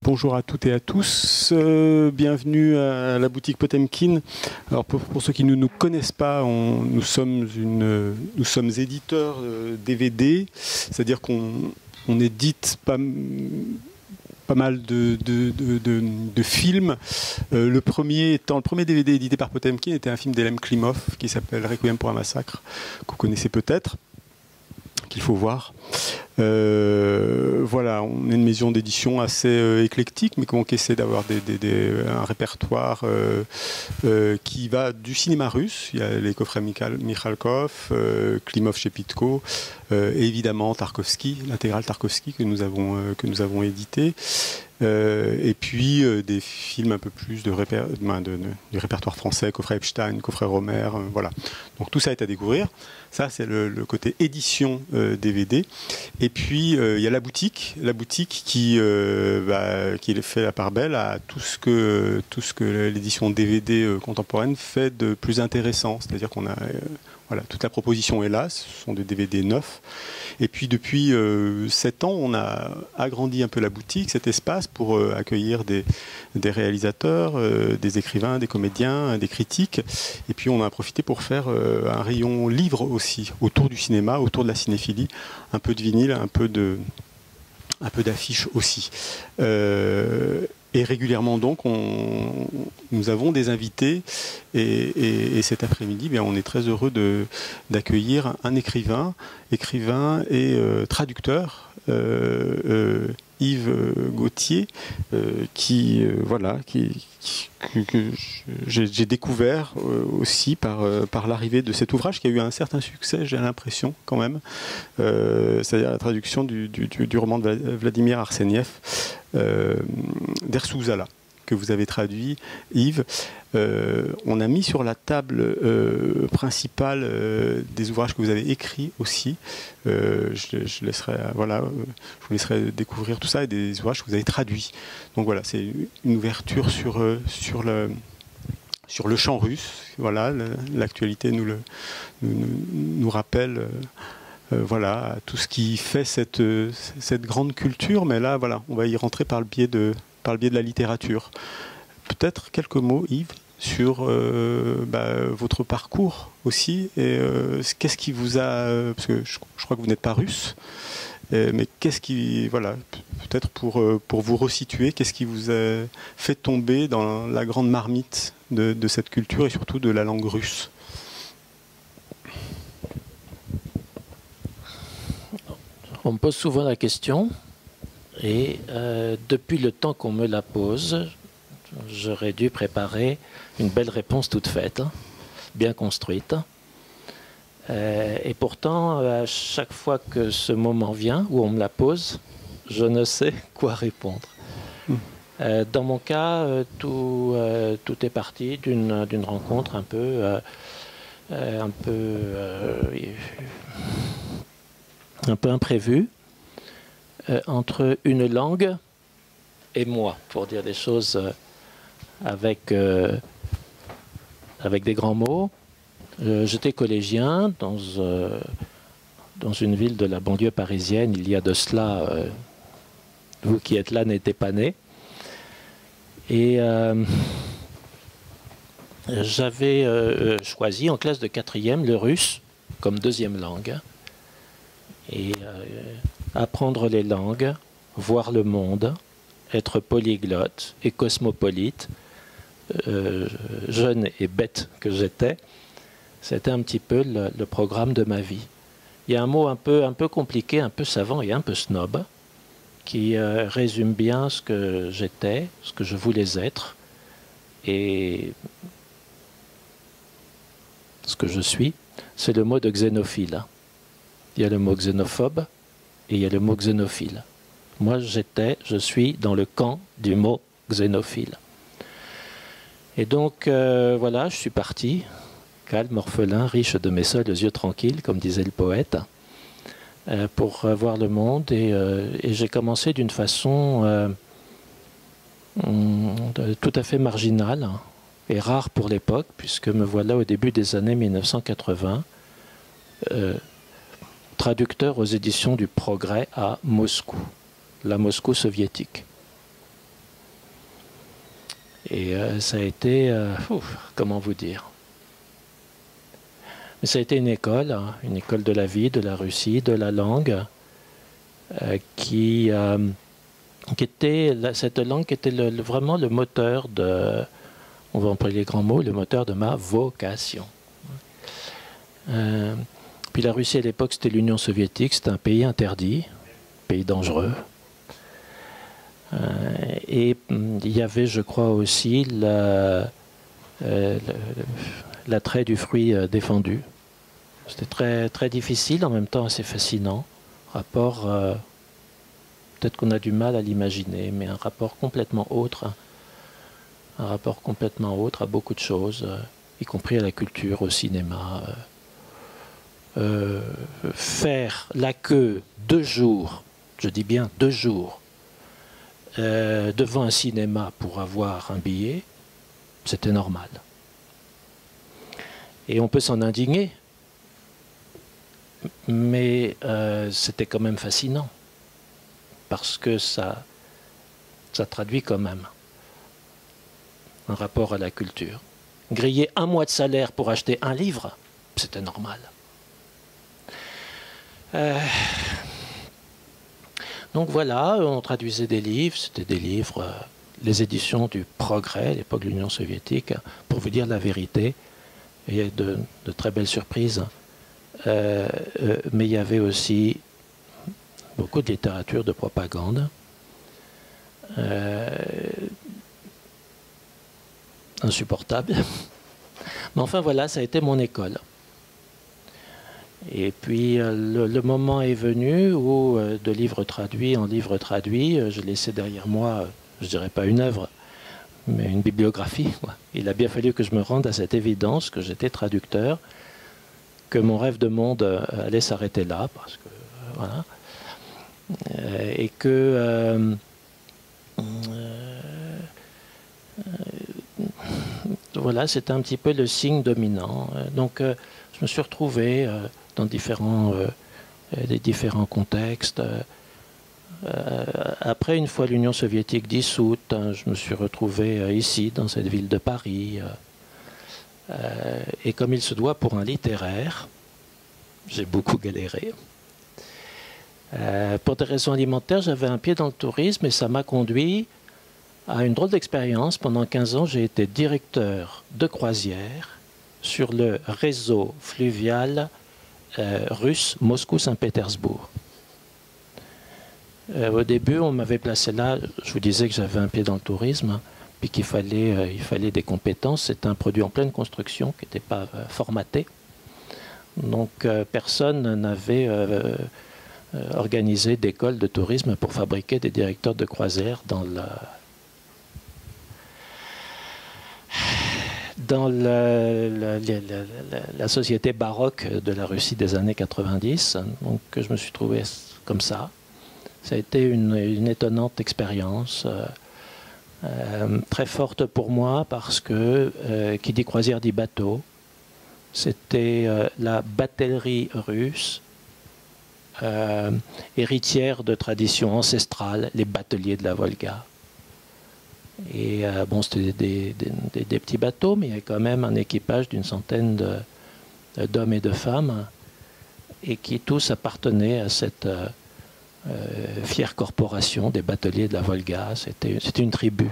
Bonjour à toutes et à tous, bienvenue à la boutique Potemkin. Alors pour ceux qui ne nous connaissent pas, nous sommes éditeurs DVD, c'est-à-dire qu'on édite pas mal de films. Le premier DVD édité par Potemkin était un film d'Elem Klimov qui s'appelle Requiem pour un massacre, que vous connaissez peut-être, qu'il faut voir. Voilà, on est une maison d'édition assez éclectique, mais qui essaie d'avoir un répertoire qui va du cinéma russe. Il y a les coffrets Mikhalkov, Klimov chez Pitko, et évidemment Tarkovsky, l'intégrale Tarkovsky que nous avons édité. Et puis des films un peu plus du répertoire français, coffret Epstein, coffret Romer, voilà. Donc tout ça est à découvrir. Ça, c'est le côté édition DVD. Et puis, il y a la boutique qui fait la part belle à tout ce que l'édition DVD contemporaine fait de plus intéressant. C'est-à-dire qu'on a voilà, toute la proposition est là, ce sont des DVD neufs. Et puis depuis 7 ans, on a agrandi un peu la boutique, cet espace, pour accueillir des réalisateurs, des écrivains, des comédiens, des critiques. Et puis on a profité pour faire un rayon livre aussi, autour du cinéma, autour de la cinéphilie, un peu de vinyle, un peu d'affiches aussi. Et régulièrement donc, nous avons des invités et cet après-midi, on est très heureux d'accueillir un écrivain et traducteur, Yves Gauthier, que j'ai découvert aussi par l'arrivée de cet ouvrage qui a eu un certain succès, j'ai l'impression quand même, c'est-à-dire la traduction du roman de Vladimir Arseniev, d'Ersuzala, que vous avez traduit, Yves. On a mis sur la table principale des ouvrages que vous avez écrits aussi. Je vous laisserai découvrir tout ça, et des ouvrages que vous avez traduits. Donc voilà, c'est une ouverture sur le champ russe. Voilà, l'actualité nous rappelle voilà, tout ce qui fait cette grande culture. Mais là, voilà, on va y rentrer par le biais de la littérature. Peut-être quelques mots, Yves, sur votre parcours aussi, et qu'est-ce qui vous a... parce que je crois que vous n'êtes pas russe, mais qu'est-ce qui... Voilà, peut-être pour vous resituer, qu'est-ce qui vous a fait tomber dans la grande marmite de cette culture, et surtout de la langue russe? On me pose souvent la question, et depuis le temps qu'on me la pose, j'aurais dû préparer une belle réponse toute faite, bien construite. Et pourtant, à chaque fois que ce moment vient, où on me la pose, je ne sais quoi répondre. Dans mon cas, tout est parti d'une rencontre un peu imprévue entre une langue et moi, pour dire des choses avec des grands mots. J'étais collégien dans une ville de la banlieue parisienne. Il y a de cela, vous qui êtes là n'étiez pas né. Et j'avais choisi en classe de 4e le russe comme deuxième langue. Et apprendre les langues, voir le monde, être polyglotte et cosmopolite, jeune et bête que j'étais, c'était un petit peu le programme de ma vie. Il y a un mot un peu compliqué, un peu savant et un peu snob, qui résume bien ce que j'étais, ce que je voulais être, et ce que je suis. C'est le mot de xénophile. Il y a le mot xénophobe et il y a le mot xénophile. Moi, je suis dans le camp du mot xénophile. Et donc, voilà, je suis parti, calme, orphelin, riche de mes seuls yeux tranquilles, comme disait le poète, pour voir le monde. Et j'ai commencé d'une façon tout à fait marginale et rare pour l'époque, puisque me voilà au début des années 1980, traducteur aux éditions du Progrès à Moscou, la Moscou soviétique. Et ça a été, comment vous dire? Mais ça a été hein, une école de la vie, de la Russie, de la langue, qui était, cette langue qui était vraiment le moteur de, on va employer les grands mots, le moteur de ma vocation. Puis la Russie à l'époque, c'était l'Union soviétique, c'était un pays interdit, un pays dangereux. Et il y avait, je crois aussi, l'attrait du fruit défendu. C'était très, très difficile, en même temps assez fascinant. Rapport, peut-être qu'on a du mal à l'imaginer, mais un rapport complètement autre. Un rapport complètement autre à beaucoup de choses, y compris à la culture, au cinéma. Faire la queue 2 jours, je dis bien 2 jours, devant un cinéma pour avoir un billet, c'était normal. Et on peut s'en indigner, mais c'était quand même fascinant, parce que ça traduit quand même un rapport à la culture. Griller 1 mois de salaire pour acheter un livre, c'était normal. Donc voilà, on traduisait des livres, c'était des livres, les éditions du Progrès, à l'époque de l'Union soviétique, pour vous dire la vérité. Il y a de très belles surprises, mais il y avait aussi beaucoup de littérature de propagande, insupportable. Mais enfin voilà, ça a été mon école. Et puis le moment est venu où, de livre traduit en livre traduit, je laissais derrière moi, je ne dirais pas une œuvre, mais une bibliographie. Il a bien fallu que je me rende à cette évidence que j'étais traducteur, que mon rêve de monde allait s'arrêter là, parce que voilà, et que voilà, c'était un petit peu le signe dominant. Donc je me suis retrouvé dans les différents contextes. Après, une fois l'Union soviétique dissoute, je me suis retrouvé ici, dans cette ville de Paris. Et comme il se doit pour un littéraire, j'ai beaucoup galéré. Pour des raisons alimentaires, j'avais un pied dans le tourisme et ça m'a conduit à une drôle d'expérience. Pendant 15 ans, j'ai été directeur de croisière sur le réseau fluvial russe Moscou-Saint-Pétersbourg. Au début, on m'avait placé là, je vous disais que j'avais un pied dans le tourisme, puis qu'il fallait, il fallait des compétences. C'est un produit en pleine construction qui n'était pas formaté. Donc personne n'avait organisé d'école de tourisme pour fabriquer des directeurs de croisière dans la société baroque de la Russie des années 90. Donc je me suis trouvé comme ça. Ça a été une étonnante expérience, très forte pour moi, parce que qui dit croisière dit bateau. C'était la batellerie russe, héritière de traditions ancestrales, les bateliers de la Volga. Et bon, c'était des petits bateaux, mais il y avait quand même un équipage d'une centaine d'hommes et de femmes, et qui tous appartenaient à cette fière corporation des bateliers de la Volga. C'était une tribu,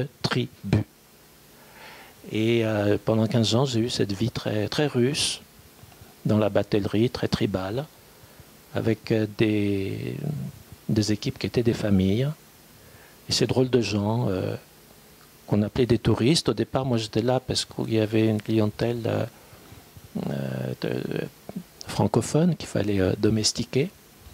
Et pendant 15 ans, j'ai eu cette vie très, très russe, dans la batellerie, très tribale, avec des équipes qui étaient des familles, et ces drôles de gens qu'on appelait des touristes. Au départ, moi j'étais là parce qu'il y avait une clientèle francophone qu'il fallait domestiquer.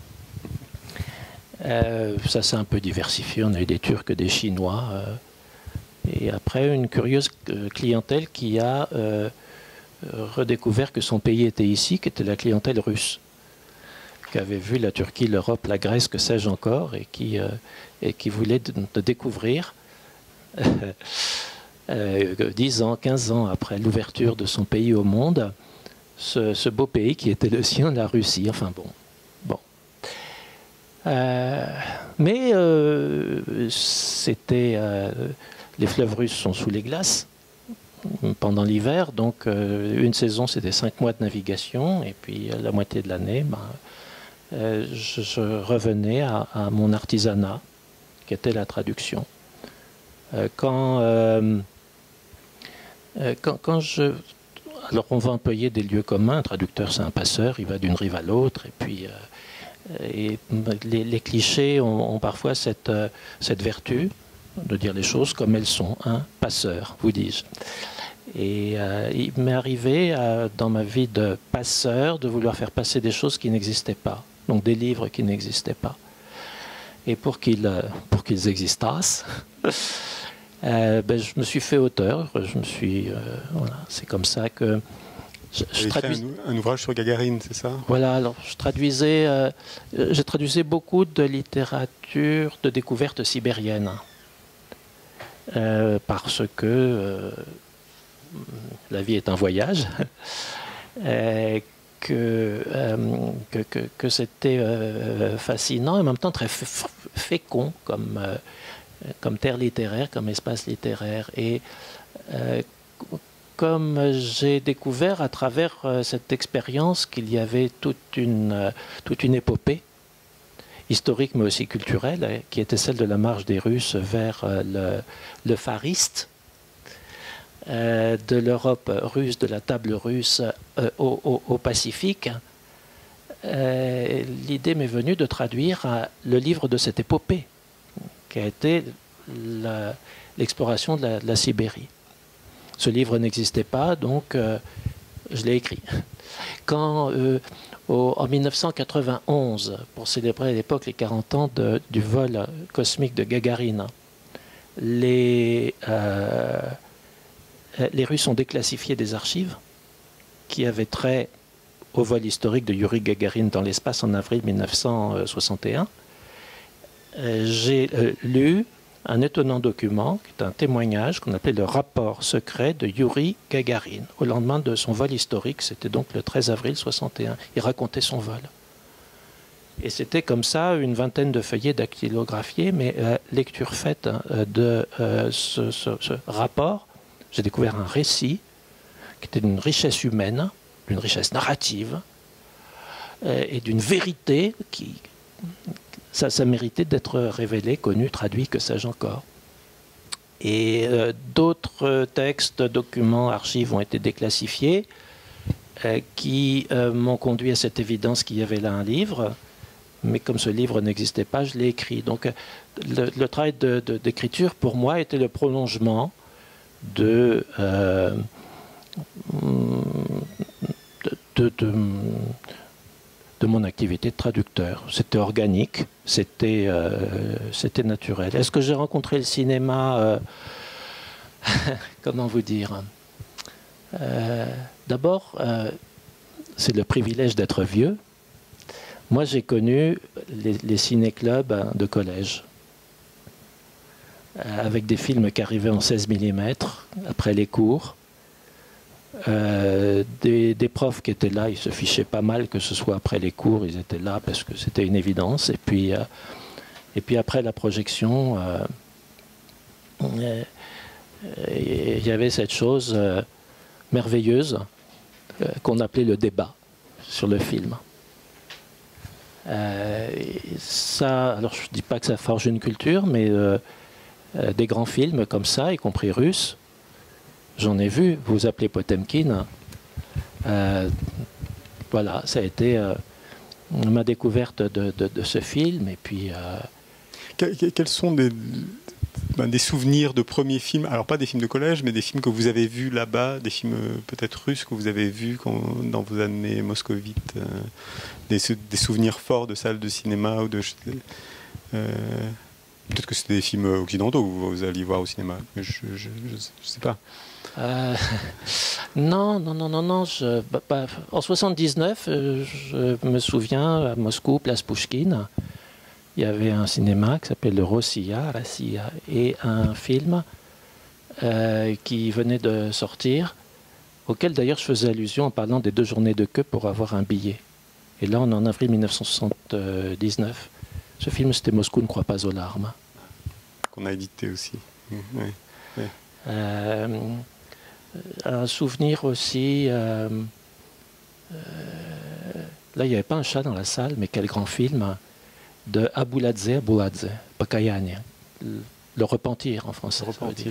Ça s'est un peu diversifié, on a eu des Turcs, des Chinois, et après une curieuse clientèle qui a redécouvert que son pays était ici, qui était la clientèle russe, qui avait vu la Turquie, l'Europe, la Grèce, que sais-je encore, et qui voulait de découvrir 10 ans, 15 ans après l'ouverture de son pays au monde, ce beau pays qui était le sien, la Russie. Enfin bon. Mais c'était les fleuves russes sont sous les glaces pendant l'hiver, donc une saison c'était 5 mois de navigation, et puis la moitié de l'année, je revenais à mon artisanat, qui était la traduction. Quand alors on va employer des lieux communs, un traducteur c'est un passeur, il va d'une rive à l'autre, et puis les clichés ont parfois cette vertu de dire les choses comme elles sont, un passeur, vous dis-je. Et il m'est arrivé dans ma vie de passeur de vouloir faire passer des choses qui n'existaient pas, donc des livres qui n'existaient pas. Et pour qu'ils existassent, je me suis fait auteur. Voilà, c'est comme ça que je traduis un ouvrage sur Gagarine, c'est ça? Voilà, alors je traduisais beaucoup de littérature de découverte sibérienne, parce que la vie est un voyage, que c'était fascinant et en même temps très fécond comme terre littéraire, comme espace littéraire. Et comme j'ai découvert à travers cette expérience qu'il y avait toute une épopée historique mais aussi culturelle, qui était celle de la marche des Russes vers le Far East, de l'Europe russe, de la table russe au Pacifique, l'idée m'est venue de traduire le livre de cette épopée, qui a été l'exploration de la Sibérie. Ce livre n'existait pas, donc je l'ai écrit. Quand, en 1991, pour célébrer à l'époque les 40 ans du vol cosmique de Gagarine, les Russes ont déclassifié des archives qui avaient trait au vol historique de Yuri Gagarin dans l'espace en avril 1961. J'ai lu un étonnant document, qui est un témoignage qu'on appelait le rapport secret de Yuri Gagarin. Au lendemain de son vol historique, c'était donc le 13 avril 1961. Il racontait son vol. Et c'était comme ça une vingtaine de feuillets dactylographiés, mais lecture faite de ce rapport, j'ai découvert un récit qui était d'une richesse humaine, d'une richesse narrative et d'une vérité qui... Ça méritait d'être révélé, connu, traduit, que sais-je encore. Et d'autres textes, documents, archives ont été déclassifiés qui m'ont conduit à cette évidence qu'il y avait là un livre. Mais comme ce livre n'existait pas, je l'ai écrit. Donc le travail d'écriture, pour moi, était le prolongement de mon activité de traducteur. C'était organique, c'était naturel. Est-ce que j'ai rencontré le cinéma comment vous dire d'abord, c'est le privilège d'être vieux. Moi, j'ai connu les ciné-clubs de collège, avec des films qui arrivaient en 16 mm, après les cours. Des profs qui étaient là, ils se fichaient pas mal que ce soit après les cours, ils étaient là parce que c'était une évidence. Et puis après la projection, il y avait cette chose merveilleuse qu'on appelait le débat sur le film. Ça, alors je ne dis pas que ça forge une culture, mais des grands films comme ça, y compris russes, j'en ai vu. Vous appelez Potemkin. Voilà, ça a été ma découverte de ce film. Et puis, quels sont des souvenirs de premiers films, alors pas des films de collège, mais des films que vous avez vus là-bas, des films peut-être russes que vous avez vus dans vos années moscovites, des souvenirs forts de salles de cinéma ou de... peut-être que c'était des films occidentaux que vous alliez voir au cinéma, mais je sais pas. Non. En 79, je me souviens, à Moscou, place Pouchkine, il y avait un cinéma qui s'appelle le Rossiya, et un film qui venait de sortir, auquel d'ailleurs je faisais allusion en parlant des 2 journées de queue pour avoir un billet. Et là, on est en avril 1979. Ce film, c'était Moscou ne croit pas aux larmes. Qu'on a édité aussi. Ouais. Oui. Un souvenir aussi. Là, il n'y avait pas un chat dans la salle, mais quel grand film de Abouladze, Pakayani. Le repentir en français. Le repentir.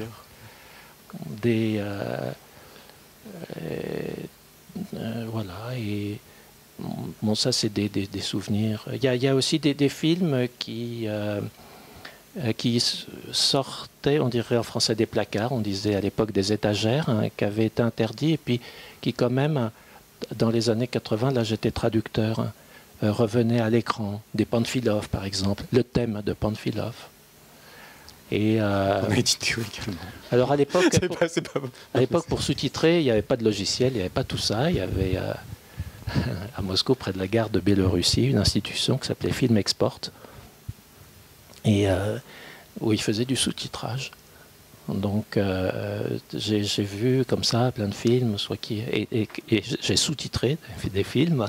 Voilà, et bon, ça c'est des souvenirs. Il y a aussi des films qui sortaient, on dirait en français des placards, on disait à l'époque des étagères, hein, qui avaient été interdits, et puis qui quand même, dans les années 80, là j'étais traducteur, hein, revenaient à l'écran. Des Panfilov par exemple, le thème de Panfilov. Et on a édité également. alors à l'époque, pour, pour sous-titrer, il n'y avait pas de logiciel, il n'y avait pas tout ça. Il y avait à Moscou, près de la gare de Biélorussie, une institution qui s'appelait Film Export, et où ils faisaient du sous-titrage. Donc j'ai vu comme ça plein de films, et j'ai sous-titré des films.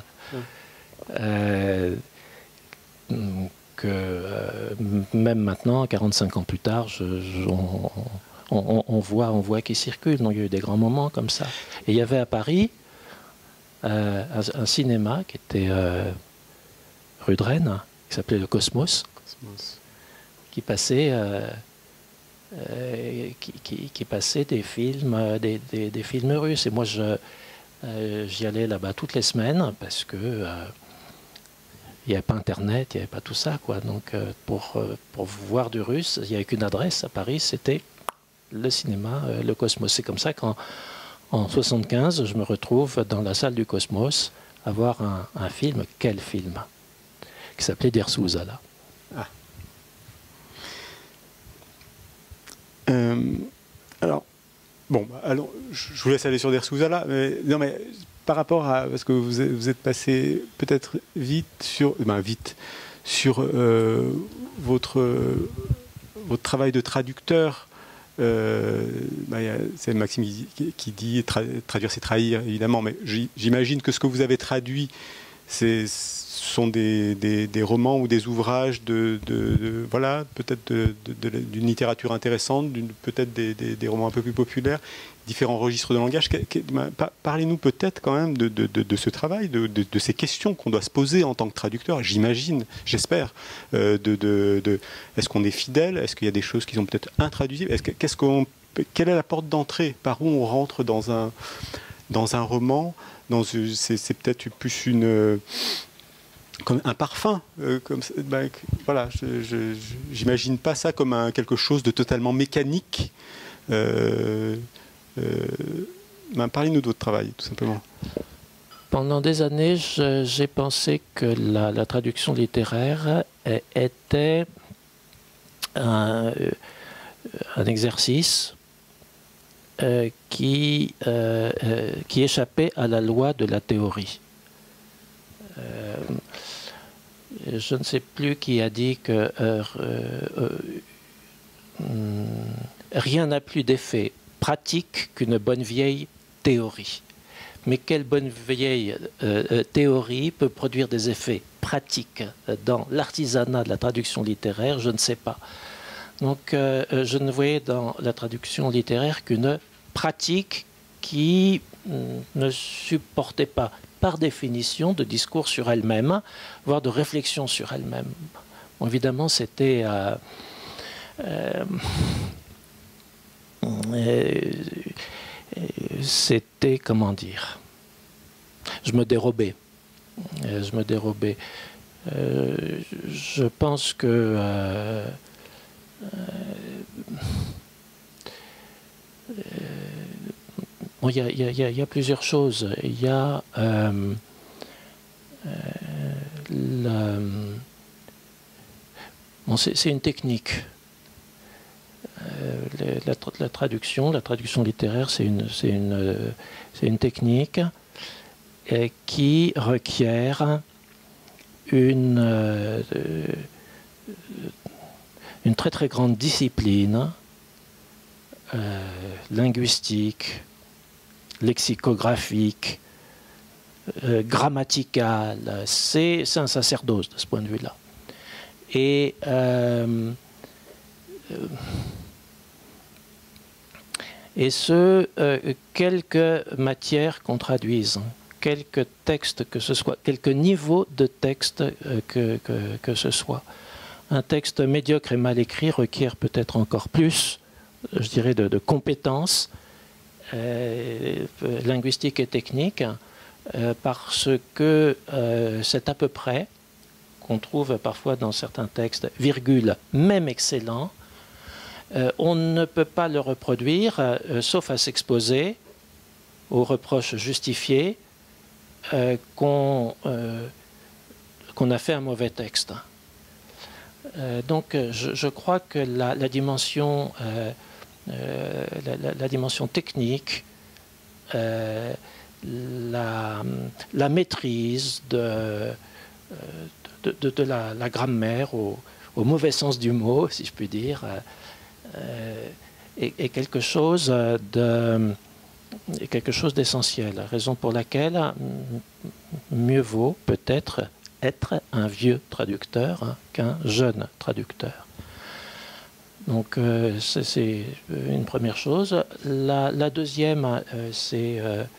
Même maintenant, 45 ans plus tard, on voit qu'ils circulent. Donc il y a eu des grands moments comme ça. Et il y avait à Paris un cinéma qui était rue de Rennes, qui s'appelait le Cosmos, qui passait, qui passait des films, des films russes. Et moi, j'y allais là-bas toutes les semaines parce que il n'y avait pas Internet, il n'y avait pas tout ça, quoi. Donc, pour voir du russe, il n'y avait qu'une adresse à Paris, c'était le cinéma, le Cosmos. C'est comme ça qu'en 1975, je me retrouve dans la salle du Cosmos à voir un film, quel film, qui s'appelait Der Sousala. Ah. Alors, bon, alors, je vous laisse aller sur Der Sousala, mais non, mais par rapport à, parce que vous êtes passé peut-être vite sur votre travail de traducteur. C'est Maxime qui dit traduire c'est trahir, évidemment, mais j'imagine que ce que vous avez traduit, ce sont des romans ou des ouvrages voilà, peut-être d'une littérature intéressante, peut-être des romans un peu plus populaires, différents registres de langage. Parlez-nous peut-être quand même de ce travail, de ces questions qu'on doit se poser en tant que traducteur, j'imagine, j'espère. Est-ce qu'on est fidèle? Est-ce qu'il y a des choses qui sont peut-être intraduisibles? Quelle est la porte d'entrée? Par où on rentre dans un roman? C'est peut-être plus comme un parfum, voilà, j'imagine pas ça comme quelque chose de totalement mécanique. Parlez-nous de votre travail, tout simplement. Pendant des années, j'ai pensé que la traduction littéraire était un exercice qui échappait à la loi de la théorie. Je ne sais plus qui a dit que rien n'a plus d'effet pratique qu'une bonne vieille théorie. Mais quelle bonne vieille théorie peut produire des effets pratiques dans l'artisanat de la traduction littéraire? Je ne sais pas. Donc je ne voyais dans la traduction littéraire qu'une pratique qui ne supportait pas, par définition, de discours sur elle-même, voire de réflexion sur elle-même. Bon, évidemment, c'était comment dire, je me dérobais. Je pense que bon, il y a plusieurs choses. Il y a bon, c'est une technique. La traduction littéraire, c'est une technique qui requiert une très très grande discipline linguistique, lexicographique, grammaticale. C'est un sacerdoce de ce point de vue-là. Et et ce, quelques matières qu'on traduise, quelques textes que ce soit, quelques niveaux de texte que ce soit. Un texte médiocre et mal écrit requiert peut-être encore plus, je dirais, de compétences linguistiques et techniques, parce que c'est à peu près, qu'on trouve parfois dans certains textes, virgule, même excellent, on ne peut pas le reproduire, sauf à s'exposer aux reproches justifiés qu'on a fait un mauvais texte. Donc je crois que la dimension technique, la maîtrise de la grammaire au mauvais sens du mot, si je puis dire, est quelque chose d'essentiel. Raison pour laquelle mieux vaut peut-être être un vieux traducteur qu'un jeune traducteur. Donc c'est une première chose. La deuxième, c'est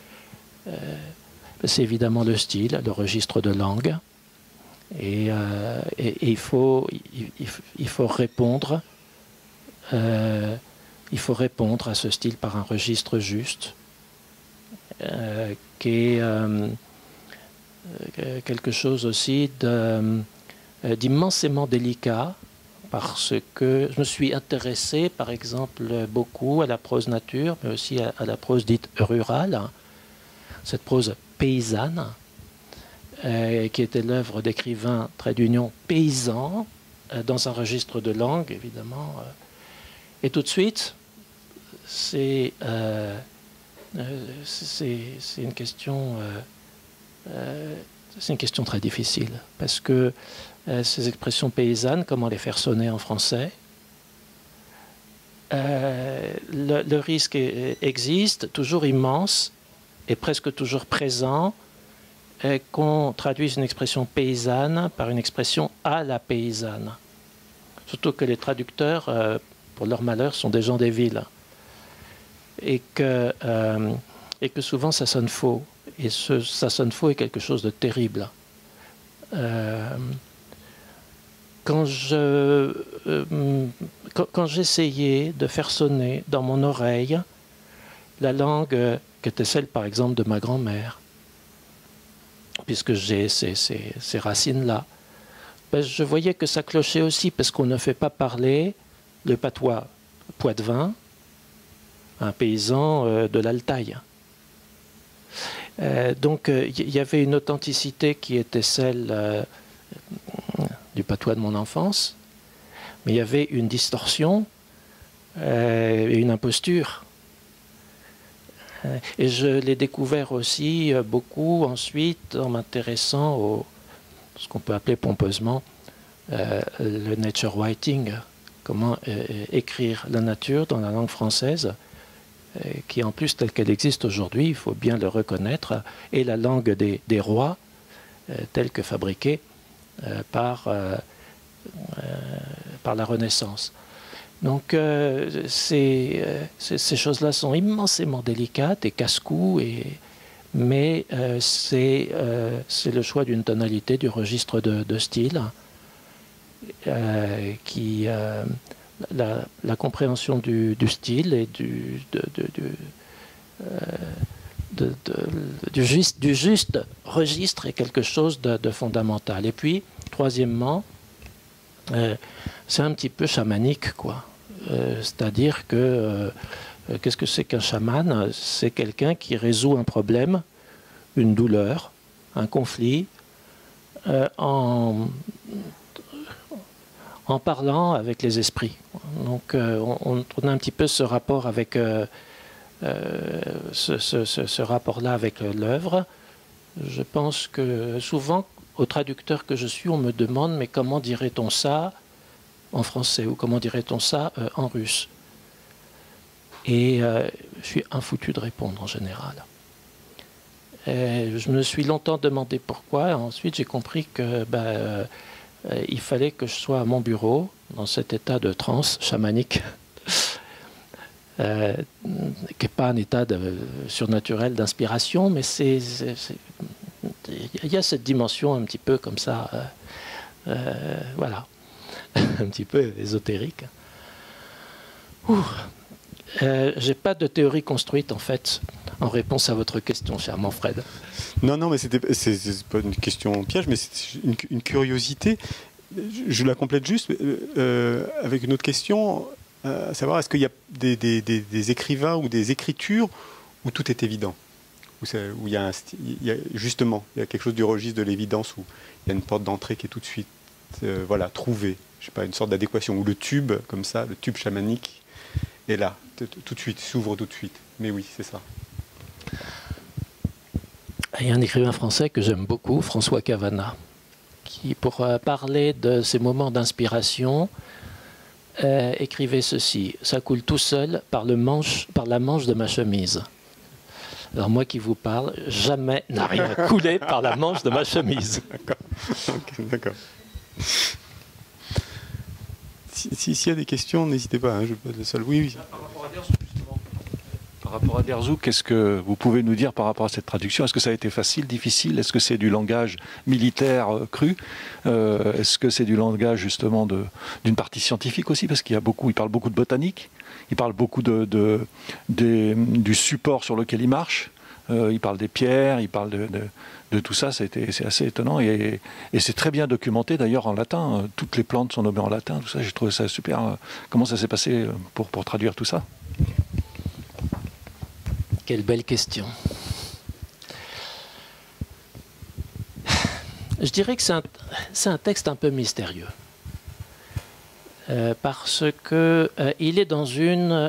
évidemment le style, le registre de langue. Et il faut répondre à ce style par un registre juste, qui est quelque chose aussi d'immensément délicat, parce que je me suis intéressé, par exemple, beaucoup à la prose nature, mais aussi à la prose dite rurale, cette prose paysanne, qui était l'œuvre d'écrivains, trait d'union, paysans, dans un registre de langue, évidemment. Et tout de suite, c'est une question très difficile, parce que ces expressions paysannes, comment les faire sonner en français? Le risque existe, toujours immense, et presque toujours présent, qu'on traduise une expression paysanne par une expression à la paysanne. Surtout que les traducteurs, pour leur malheur, sont des gens des villes. Et que souvent ça sonne faux. Et ça sonne faux est quelque chose de terrible. Quand j'essayais de faire sonner dans mon oreille la langue qui était celle, par exemple, de ma grand-mère, puisque j'ai ces racines-là, ben, je voyais que ça clochait aussi, parce qu'on ne fait pas parler le patois poitevin un paysan de l'Altaï. Donc il y avait une authenticité qui était celle du patois de mon enfance, mais il y avait une distorsion et une imposture. Et je l'ai découvert aussi beaucoup ensuite en m'intéressant à ce qu'on peut appeler pompeusement le nature writing, comment écrire la nature dans la langue française, qui en plus telle qu'elle existe aujourd'hui, il faut bien le reconnaître, est la langue des rois, telle que fabriquée par la Renaissance. Donc ces choses-là sont immensément délicates et casse-cou, mais c'est le choix d'une tonalité, du registre de style, qui... la compréhension du style et du juste registre est quelque chose de fondamental. Et puis, troisièmement, c'est un petit peu chamanique, quoi. C'est-à-dire que qu'est-ce que c'est qu'un chaman? C'est quelqu'un qui résout un problème, une douleur, un conflit, en parlant avec les esprits. Donc on a un petit peu ce rapport avec ce rapport-là avec l'œuvre. Je pense que souvent, au traducteur que je suis, on me demande « mais comment dirait-on ça en français » ou « comment dirait-on ça en russe ?» Et je suis infoutu de répondre en général. Je me suis longtemps demandé pourquoi. Ensuite, j'ai compris que il fallait que je sois à mon bureau, dans cet état de transe chamanique, n'est pas un état surnaturel d'inspiration, mais il y a cette dimension un petit peu comme ça, voilà, un petit peu ésotérique. J'ai pas de théorie construite en fait en réponse à votre question, cher Manfred. Non, non, mais c'est pas une question piège, mais c'est une curiosité. Je la complète juste avec une autre question, à savoir est-ce qu'il y a des écrivains ou des écritures où tout est évident, où il y a justement il y a quelque chose du registre de l'évidence, où il y a une porte d'entrée qui est tout de suite voilà, trouvée, je sais pas, une sorte d'adéquation, où le tube, comme ça, le tube chamanique est là, tout de suite, s'ouvre tout de suite. Mais oui, c'est ça. Il y a un écrivain français que j'aime beaucoup, François Cavana, qui, pour parler de ses moments d'inspiration, écrivait ceci: ça coule tout seul par la manche de ma chemise. Alors moi qui vous parle, jamais n'a rien coulé par la manche de ma chemise. D'accord. Okay, d'accord. S'il y a des questions, n'hésitez pas. Hein, je peux être le seul. Oui, oui. Par rapport à Derzoug, justement. Par rapport à Derzoug, qu'est-ce que vous pouvez nous dire par rapport à cette traduction? Est-ce que ça a été facile, difficile? Est-ce que c'est du langage militaire cru? Est-ce que c'est du langage justement d'une partie scientifique aussi? Parce il parle beaucoup de botanique, il parle beaucoup du support sur lequel il marche. Il parle des pierres, il parle de tout ça, c'est assez étonnant et c'est très bien documenté d'ailleurs en latin. Toutes les plantes sont nommées en latin, tout ça, j'ai trouvé ça super. Comment ça s'est passé pour traduire tout ça? Quelle belle question. Je dirais que c'est un texte un peu mystérieux. Parce qu'il est dans une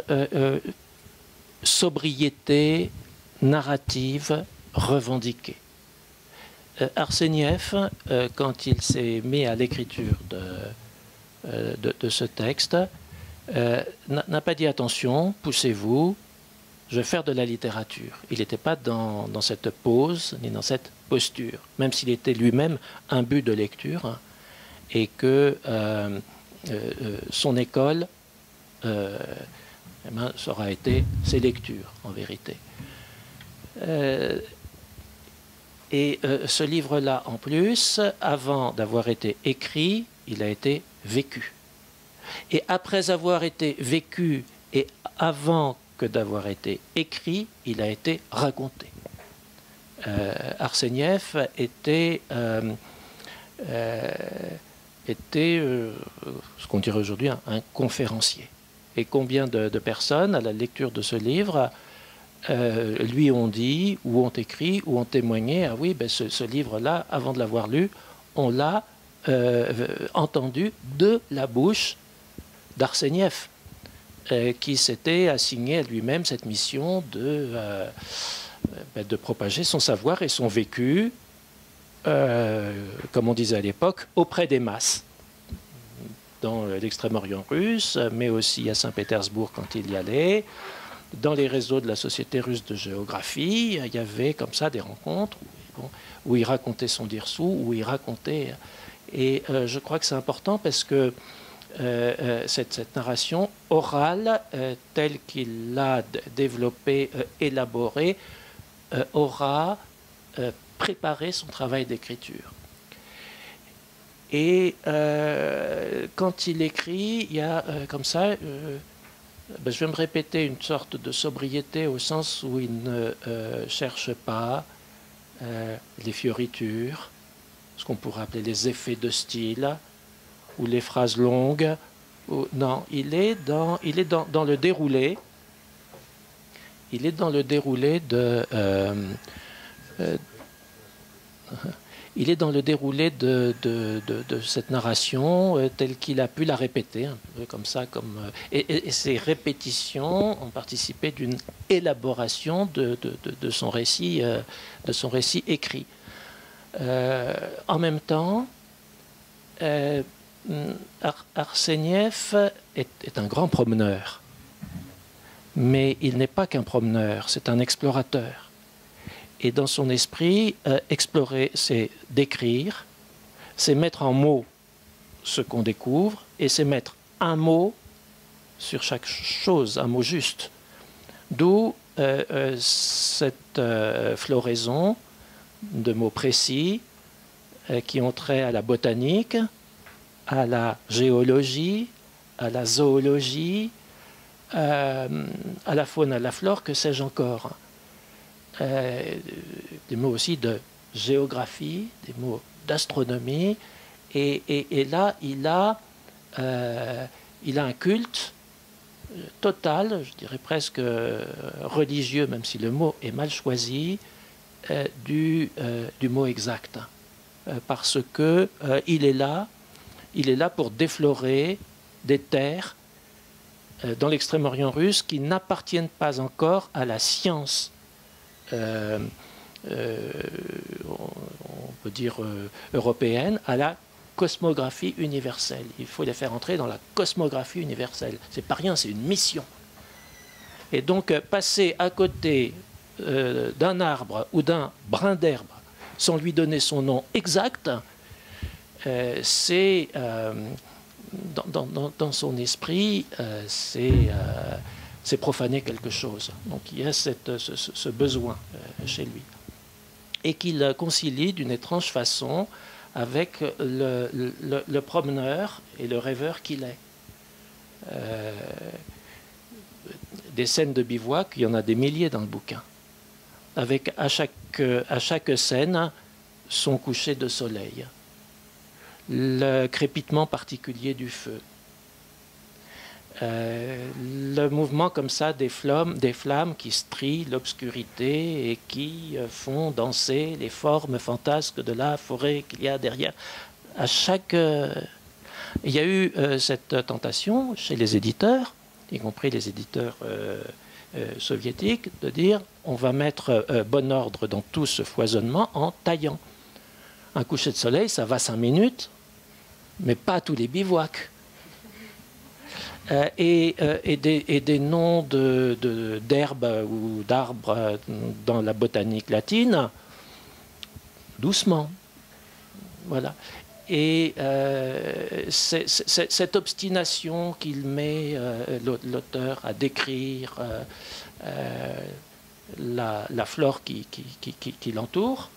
sobriété narrative revendiquée. Arsenieff, quand il s'est mis à l'écriture de ce texte, n'a pas dit attention, poussez-vous, je vais faire de la littérature. Il n'était pas dans cette pose ni dans cette posture, même s'il était lui-même imbu de lecture, hein, et que son école, ça aura été ses lectures en vérité. Ce livre-là, en plus, avant d'avoir été écrit, il a été vécu. Et après avoir été vécu et avant que d'avoir été écrit, il a été raconté. Arsenieff était ce qu'on dirait aujourd'hui un conférencier. Et combien de personnes, à la lecture de ce livre, lui ont dit, ou ont écrit, ou ont témoigné: ah oui, ben ce livre-là, avant de l'avoir lu, on l'a entendu de la bouche d'Arsenieff, qui s'était assigné à lui-même cette mission de propager son savoir et son vécu, comme on disait à l'époque, auprès des masses, dans l'Extrême-Orient russe, mais aussi à Saint-Pétersbourg quand il y allait. Dans les réseaux de la Société russe de géographie, il y avait comme ça des rencontres où il racontait son dirsou, où il racontait. Et je crois que c'est important parce que cette narration orale, telle qu'il l'a développée, élaborée, aura préparé son travail d'écriture. Et quand il écrit, il y a comme ça... je vais me répéter, une sorte de sobriété au sens où il ne cherche pas les fioritures, ce qu'on pourrait appeler les effets de style, ou les phrases longues. Non, il est dans le déroulé. Il est dans le déroulé il est dans le déroulé de cette narration telle qu'il a pu la répéter, un peu comme ça. Et ces répétitions ont participé d'une élaboration de son récit écrit. En même temps, Arsenieff est un grand promeneur. Mais il n'est pas qu'un promeneur, c'est un explorateur. Et dans son esprit, explorer, c'est décrire, c'est mettre en mots ce qu'on découvre, et c'est mettre un mot sur chaque chose, un mot juste, D'où cette floraison de mots précis qui ont trait à la botanique, à la géologie, à la zoologie, à la faune, à la flore, que sais-je encore. Des mots aussi de géographie, des mots d'astronomie, et là, il a un culte total, je dirais presque religieux, même si le mot est mal choisi, du mot exact. Parce que il est là pour déflorer des terres dans l'extrême-orient russe qui n'appartiennent pas encore à la science, on peut dire européenne, à la cosmographie universelle. Il faut les faire entrer dans la cosmographie universelle. C'est pas rien, c'est une mission. Et donc passer à côté d'un arbre ou d'un brin d'herbe sans lui donner son nom exact, c'est dans son esprit, c'est profaner quelque chose. Donc il y a ce besoin chez lui. Et qu'il concilie d'une étrange façon avec le promeneur et le rêveur qu'il est. Des scènes de bivouac, il y en a des milliers dans le bouquin, avec à chaque scène son coucher de soleil, le crépitement particulier du feu, le mouvement comme ça des flammes qui strient l'obscurité et qui font danser les formes fantasques de la forêt qu'il y a derrière. Il y a eu cette tentation chez les éditeurs, y compris les éditeurs soviétiques, de dire on va mettre bon ordre dans tout ce foisonnement en taillant. Un coucher de soleil, ça va 5 minutes, mais pas tous les bivouacs. Et des noms d'herbes ou d'arbres dans la botanique latine, doucement. Voilà. Et cette obstination qu'il met, l'auteur, à décrire la flore qui l'entoure,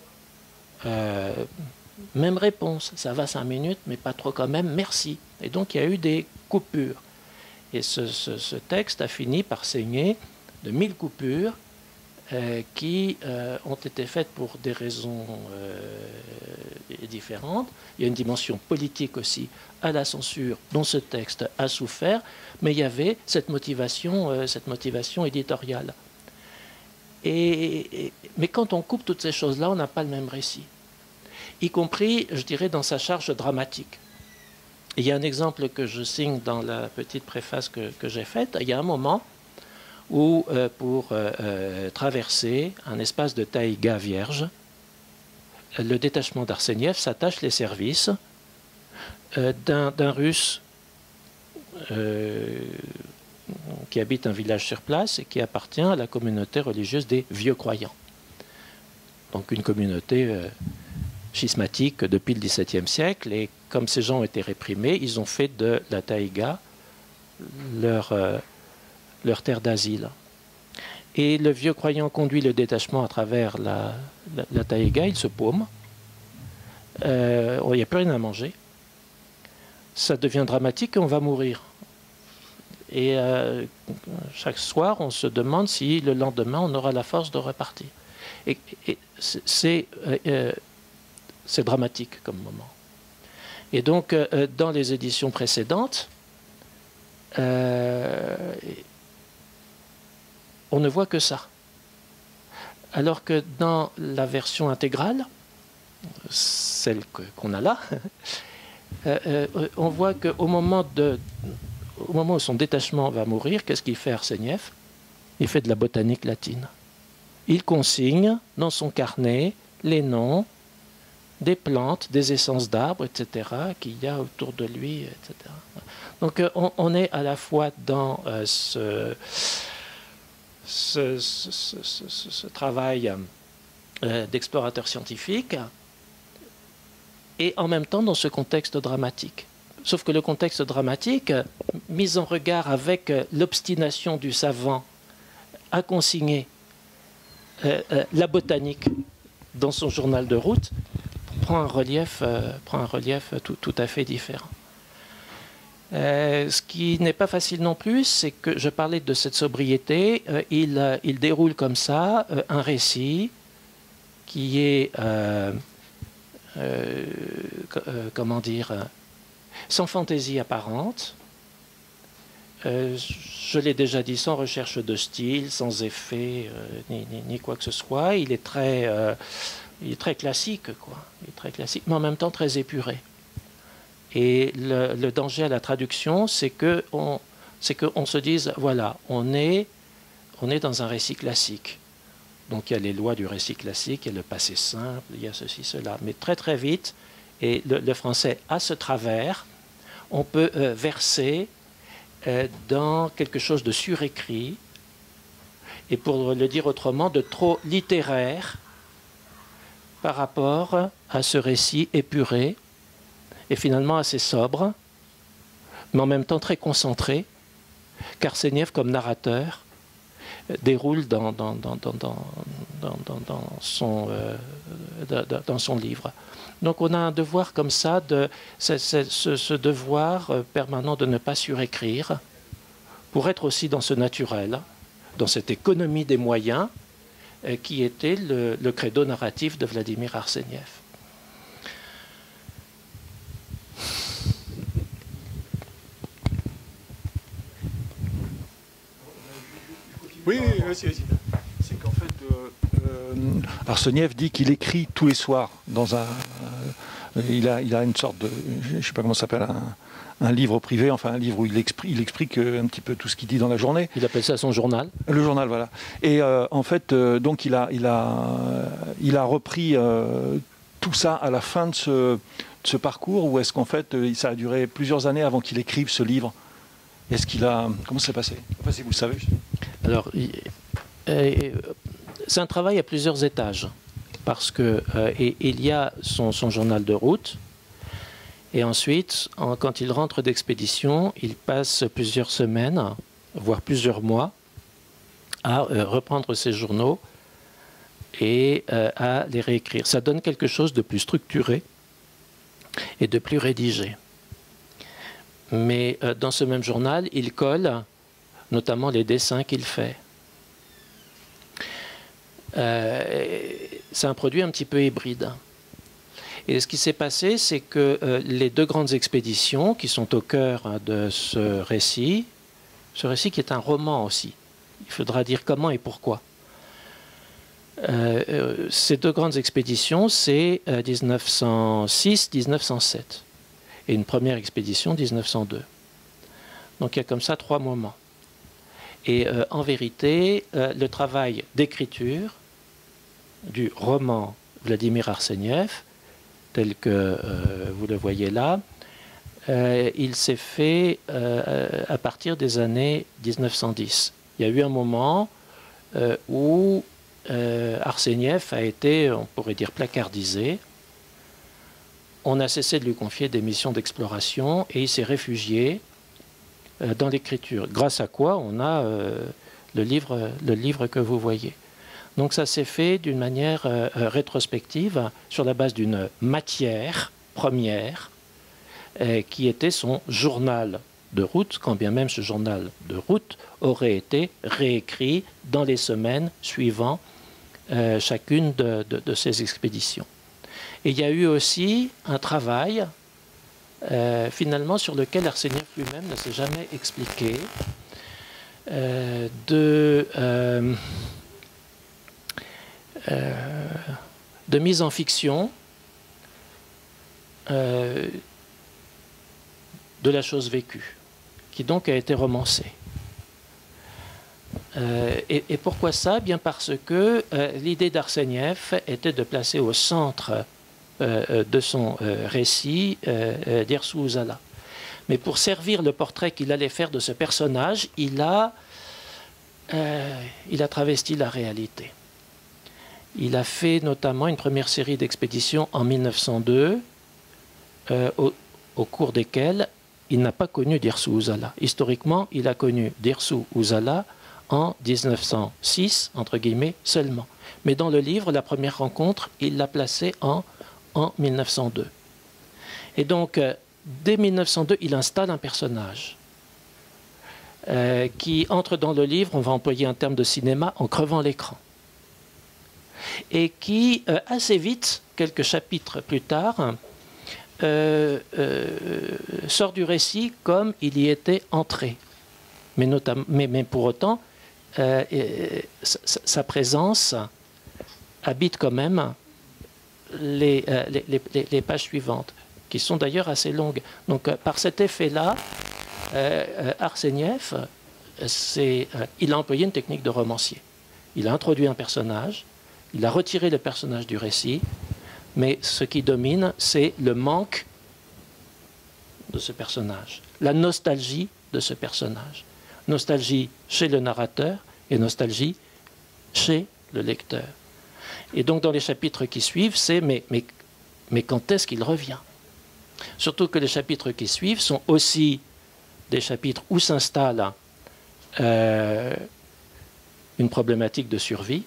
même réponse, ça va 5 minutes, mais pas trop quand même, merci. Et donc il y a eu des coupures. Et ce texte a fini par saigner de 1000 coupures qui ont été faites pour des raisons différentes. Il y a une dimension politique aussi à la censure dont ce texte a souffert, mais il y avait cette motivation éditoriale. Mais quand on coupe toutes ces choses-là, on n'a pas le même récit, y compris, je dirais, dans sa charge dramatique. Il y a un exemple que je signe dans la petite préface que j'ai faite. Il y a un moment où, pour traverser un espace de taïga vierge, le détachement d'Arseniev s'attache les services d'un Russe qui habite un village sur place et qui appartient à la communauté religieuse des vieux croyants. Donc une communauté schismatique depuis le XVIIe siècle, et comme ces gens ont été réprimés, ils ont fait de la taïga leur terre d'asile. Et le vieux croyant conduit le détachement à travers la taïga, il se paume, il n'y a plus rien à manger, ça devient dramatique et on va mourir. Et chaque soir, on se demande si le lendemain, on aura la force de repartir. Et c'est dramatique comme moment. Et donc, dans les éditions précédentes, on ne voit que ça. Alors que dans la version intégrale, celle qu'on a là, on voit qu'au moment où son détachement va mourir, qu'est-ce qu'il fait Arseniev? Il fait de la botanique latine. Il consigne dans son carnet les noms des plantes, des essences d'arbres, etc., qu'il y a autour de lui, etc. Donc on est à la fois dans ce travail d'explorateur scientifique et en même temps dans ce contexte dramatique. Sauf que le contexte dramatique, mis en regard avec l'obstination du savant a consigné la botanique dans son journal de route prend un relief tout à fait différent. Ce qui n'est pas facile non plus, c'est que je parlais de cette sobriété, il déroule comme ça un récit qui est, comment dire, sans fantaisie apparente. Je l'ai déjà dit, sans recherche de style, sans effet, ni quoi que ce soit. Il est très classique, quoi. Il est très classique, mais en même temps très épuré. Et le danger à la traduction, c'est qu'on se dise, voilà, on est dans un récit classique. Donc il y a les lois du récit classique, il y a le passé simple, il y a ceci, cela. Mais très très vite, et le français a ce travers, on peut verser dans quelque chose de surécrit, et pour le dire autrement, de trop littéraire par rapport à ce récit épuré, et finalement assez sobre, mais en même temps très concentré, qu'Arseniev, comme narrateur, déroule dans son livre. Donc on a un devoir comme ça, ce devoir permanent de ne pas surécrire, pour être aussi dans ce naturel, dans cette économie des moyens, qui était le credo narratif de Vladimir Arseniev. Oui, vas-y. C'est qu'en fait, Arseniev dit qu'il écrit tous les soirs dans il a une sorte de, je ne sais pas comment ça s'appelle, un livre privé, enfin un livre où il explique un petit peu tout ce qu'il dit dans la journée. Il appelle ça son journal. Le journal, voilà. Et en fait, donc il a repris tout ça à la fin de ce parcours, ou est-ce qu'en fait ça a duré plusieurs années avant qu'il écrive ce livre? Est-ce qu'il a... Comment ça s'est passé? Enfin, si vous le savez. Alors, c'est un travail à plusieurs étages, parce que il y a son journal de route, et ensuite, quand il rentre d'expédition, il passe plusieurs semaines, voire plusieurs mois, à reprendre ses journaux et à les réécrire. Ça donne quelque chose de plus structuré et de plus rédigé. Mais dans ce même journal, il colle notamment les dessins qu'il fait. C'est un produit un petit peu hybride. Et ce qui s'est passé, c'est que les deux grandes expéditions qui sont au cœur de ce récit qui est un roman aussi, il faudra dire comment et pourquoi. Ces deux grandes expéditions, c'est 1906-1907. Et une première expédition, 1902. Donc il y a comme ça 3 moments. Et en vérité, le travail d'écriture du roman Vladimir Arseniev, tel que vous le voyez là, il s'est fait à partir des années 1910. Il y a eu un moment où Arseniev a été, on pourrait dire, placardisé. On a cessé de lui confier des missions d'exploration et il s'est réfugié dans l'écriture. Grâce à quoi on a le livre que vous voyez. Donc ça s'est fait d'une manière rétrospective sur la base d'une matière première qui était son journal de route, quand bien même ce journal de route aurait été réécrit dans les semaines suivant chacune de ces expéditions. Et il y a eu aussi un travail, finalement, sur lequel Arseniev lui-même ne s'est jamais expliqué, de mise en fiction de la chose vécue, qui donc a été romancée. Et pourquoi ça? Bien parce que l'idée d'Arseniev était de placer au centre de son récit Dersu Uzala. Mais pour servir le portrait qu'il allait faire de ce personnage, il a travesti la réalité. Il a fait notamment une première série d'expéditions en 1902, au cours desquelles il n'a pas connu Dersu Uzala. Historiquement, il a connu Dersu Uzala en 1906, entre guillemets, seulement. Mais dans le livre, la première rencontre, il l'a placée en 1902. Et donc, dès 1902, il installe un personnage qui entre dans le livre, on va employer un terme de cinéma, en crevant l'écran. Et qui, assez vite, quelques chapitres plus tard, sort du récit comme il y était entré. Mais pour autant, sa présence habite quand même les pages suivantes, qui sont d'ailleurs assez longues. Donc par cet effet-là, Arseniev, il a employé une technique de romancier. Il a introduit un personnage, il a retiré le personnage du récit, mais ce qui domine, c'est le manque de ce personnage, la nostalgie de ce personnage. Nostalgie chez le narrateur et nostalgie chez le lecteur. Et donc dans les chapitres qui suivent, c'est mais quand est-ce qu'il revient? Surtout que les chapitres qui suivent sont aussi des chapitres où s'installe une problématique de survie.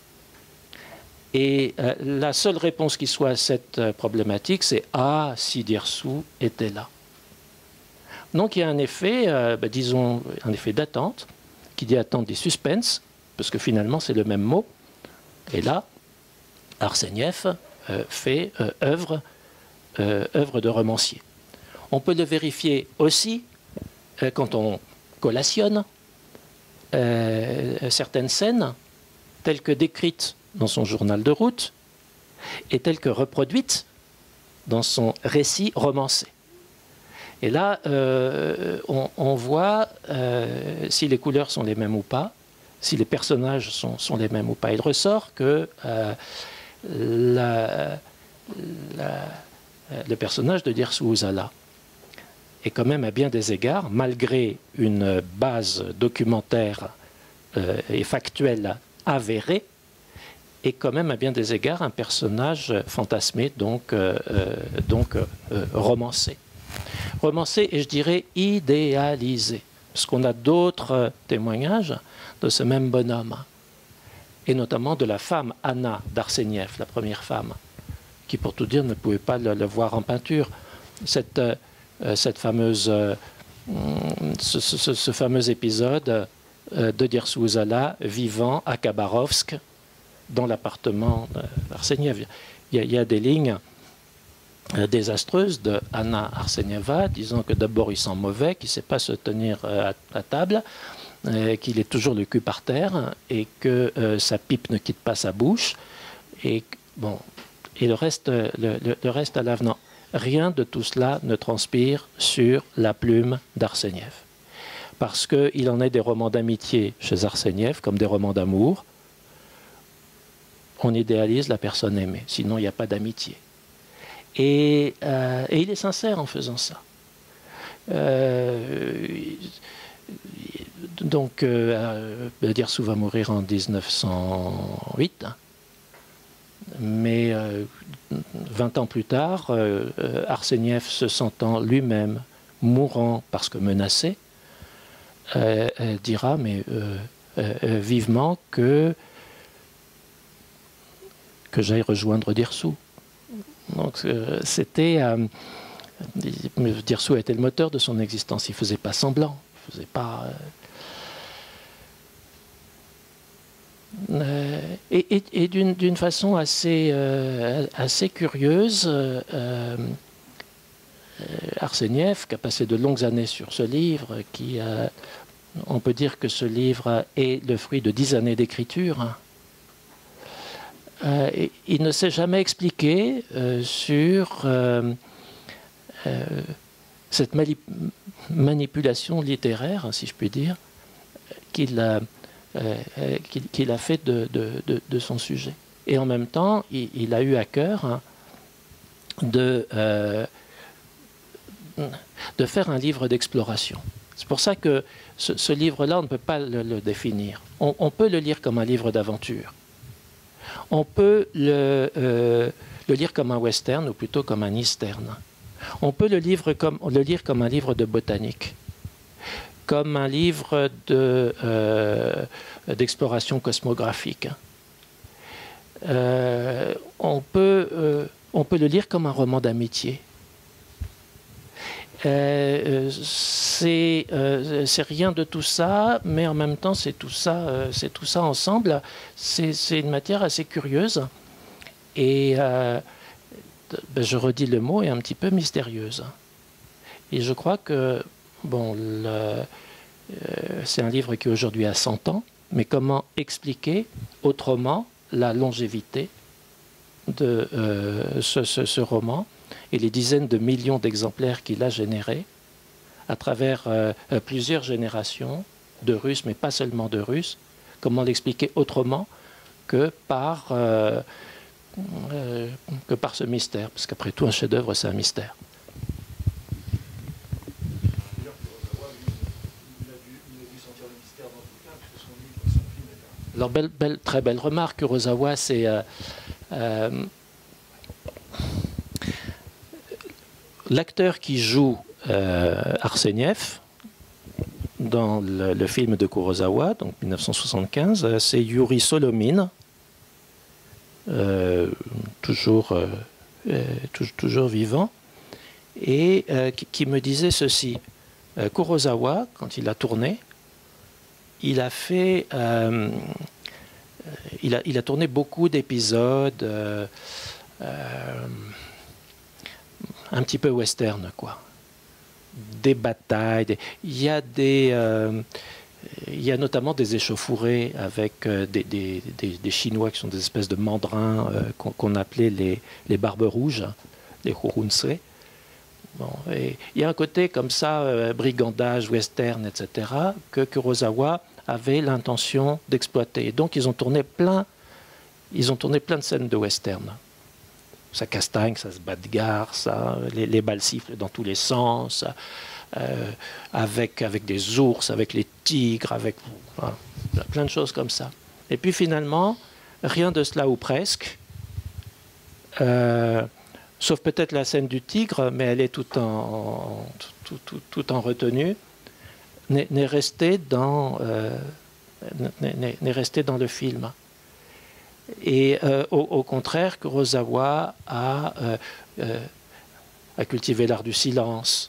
Et la seule réponse qui soit à cette problématique, c'est « Ah, si Dirsou était là ». Donc il y a un effet, disons, un effet d'attente, qui dit attente des suspens, parce que finalement c'est le même mot. Et là, Arseniev fait œuvre de romancier. On peut le vérifier aussi quand on collationne certaines scènes telles que décrites dans son journal de route et telles que reproduites dans son récit romancé. Et là, on voit si les couleurs sont les mêmes ou pas, si les personnages sont les mêmes ou pas. Il ressort que le personnage de Dirsou Uzala est quand même à bien des égards, malgré une base documentaire et factuelle avérée, est quand même à bien des égards un personnage fantasmé, donc romancé. Romancé et je dirais idéalisé, parce qu'on a d'autres témoignages de ce même bonhomme, et notamment de la femme Anna d'Arseniev, la première femme, qui pour tout dire ne pouvait pas le voir en peinture. Cette fameuse, ce fameux épisode de Dirsou Uzala vivant à Khabarovsk, dans l'appartement d'Arseniev. Il y a des lignes désastreuses de Anna Arsenieva, disant que d'abord il sent mauvais, qu'il ne sait pas se tenir à table, qu'il est toujours le cul par terre et que sa pipe ne quitte pas sa bouche. Et, bon, et le reste à l'avenant. Rien de tout cela ne transpire sur la plume d'Arseniev. Parce qu'il en est des romans d'amitié chez Arseniev, comme des romans d'amour. On idéalise la personne aimée, sinon il n'y a pas d'amitié. Et il est sincère en faisant ça. Donc, Dirsou va mourir en 1908, hein, mais 20 ans plus tard, Arseniev, se sentant lui-même mourant parce que menacé, dira mais vivement que j'aille rejoindre Dirsou. Donc c'était Dirsou était le moteur de son existence. Il ne faisait pas semblant, il faisait pas. Et d'une façon assez curieuse, Arseniev, qui a passé de longues années sur ce livre, on peut dire que ce livre est le fruit de 10 années d'écriture. Il ne s'est jamais expliqué sur cette manipulation littéraire, si je puis dire, qu'il a fait de son sujet. Et en même temps, il a eu à cœur de faire un livre d'exploration. C'est pour ça que ce livre-là, on ne peut pas le définir. On peut le lire comme un livre d'aventure. On peut le lire comme un western, ou plutôt comme un eastern. On peut le lire comme un livre de botanique, comme un livre d'exploration cosmographique. On peut le lire comme un roman d'amitié. C'est rien de tout ça, mais en même temps c'est tout ça ensemble. C'est une matière assez curieuse et je redis le mot, est un petit peu mystérieuse. Et je crois que bon, c'est un livre qui aujourd'hui a 100 ans, mais comment expliquer autrement la longévité de ce roman et les dizaines de millions d'exemplaires qu'il a générés à travers plusieurs générations de Russes, mais pas seulement de Russes. Comment l'expliquer autrement que par ce mystère, parce qu'après tout, un chef-d'œuvre, c'est un mystère. Alors, très belle remarque, Kurosawa, c'est... l'acteur qui joue Arseniev dans le film de Kurosawa, donc 1975, c'est Yuri Solomine, toujours vivant, et qui me disait ceci. Kurosawa, quand il a tourné, il a tourné beaucoup d'épisodes un petit peu western, quoi. Des batailles, il y a notamment des échauffourées avec des Chinois qui sont des espèces de mandarins qu'on appelait les barbes rouges, les Hurunsui. Bon, et il y a un côté comme ça, brigandage, western, etc., que Kurosawa avait l'intention d'exploiter. Et donc ils ont tourné plein de scènes de western. Ça castagne, ça se bagarre, les balles sifflent dans tous les sens, avec des ours, avec les tigres, voilà, plein de choses comme ça. Et puis finalement, rien de cela ou presque, sauf peut-être la scène du tigre, mais elle est tout en retenue, n'est restée dans le film. Et au contraire, Kurosawa a cultivé l'art du silence.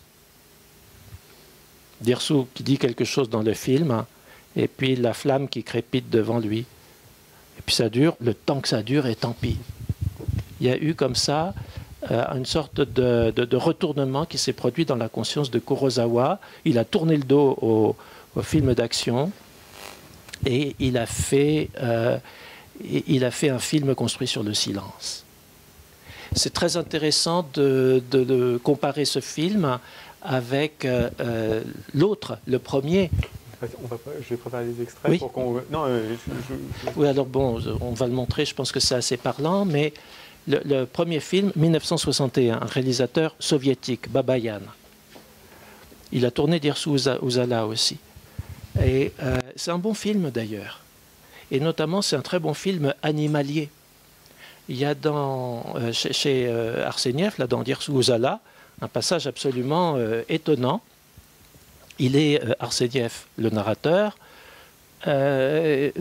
Dersu qui dit quelque chose dans le film, et puis la flamme qui crépite devant lui. Et puis ça dure, le temps que ça dure, et tant pis. Il y a eu comme ça une sorte de retournement qui s'est produit dans la conscience de Kurosawa. Il a tourné le dos au film d'action, et il a fait un film construit sur le silence. C'est très intéressant de comparer ce film avec l'autre, le premier. Je vais préparer des extraits oui. Pour qu'on... Non, Oui, alors bon, on va le montrer, je pense que c'est assez parlant, mais le premier film, 1961, un réalisateur soviétique, Babayan. Il a tourné Dersu Uzala aussi. Et c'est un bon film d'ailleurs. Et notamment, c'est un très bon film animalier. Il y a chez Arseniev, là, dans Dersu Uzala, un passage absolument étonnant. Il est Arseniev, le narrateur, est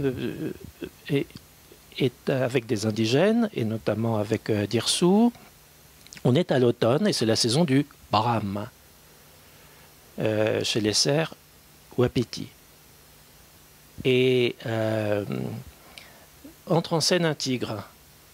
avec des indigènes, et notamment avec Dersu. On est à l'automne, et c'est la saison du Brahme, chez les cerfs Wapiti. Et entre en scène un tigre.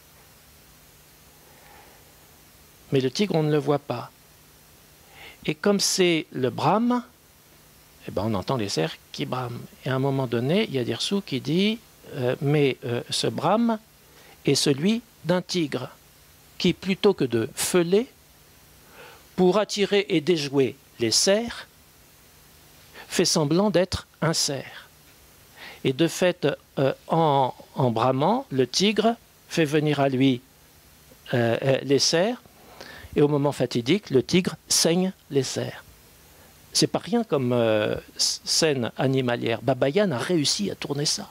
Mais le tigre, on ne le voit pas. Et comme c'est le brame, eh ben on entend les cerfs qui brament. Et à un moment donné, il y a Dersu qui dit mais ce brame est celui d'un tigre qui, plutôt que de feuler, pour attirer et déjouer les cerfs, fait semblant d'être un cerf. Et de fait, en bramant, le tigre fait venir à lui les cerfs, et au moment fatidique, le tigre saigne les cerfs. C'est pas rien comme scène animalière. Babayan a réussi à tourner ça.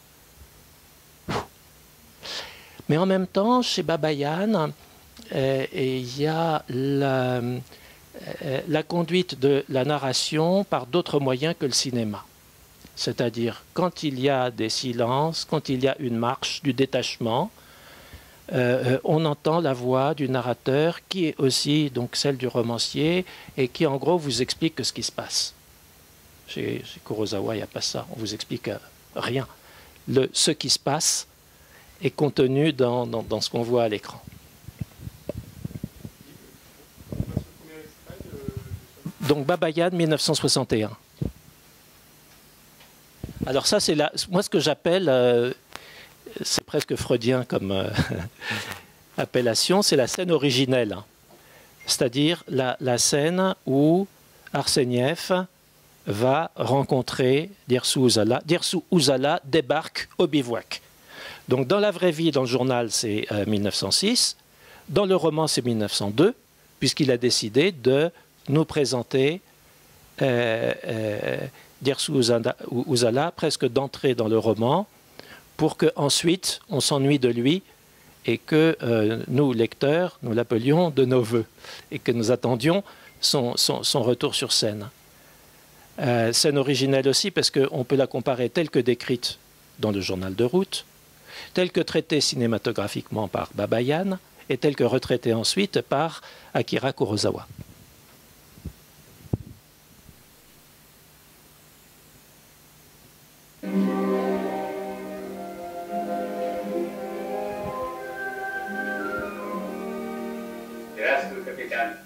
Mais en même temps, chez Babayan, il y a la conduite de la narration par d'autres moyens que le cinéma. C'est-à-dire quand il y a des silences, quand il y a une marche, du détachement, on entend la voix du narrateur qui est aussi donc celle du romancier et qui en gros vous explique ce qui se passe. Chez Kurosawa, il n'y a pas ça, on vous explique rien. Ce qui se passe est contenu dans ce qu'on voit à l'écran. Donc Babayan, 1961. Alors ça, c'est moi ce que j'appelle, c'est presque freudien comme appellation, c'est la scène originelle. C'est-à-dire la scène où Arseniev va rencontrer Dirsu Uzala. Dirsu Uzala débarque au bivouac. Donc dans la vraie vie, dans le journal, c'est 1906. Dans le roman, c'est 1902, puisqu'il a décidé de nous présenter Dirsu Uzala presque d'entrée dans le roman, pour qu'ensuite on s'ennuie de lui et que nous, lecteurs, nous l'appelions de nos voeux et que nous attendions son retour sur scène. Scène originelle aussi parce qu'on peut la comparer telle que décrite dans le journal de route, telle que traitée cinématographiquement par Babayan et telle que retraitée ensuite par Akira Kurosawa. Здравствуй, капитан.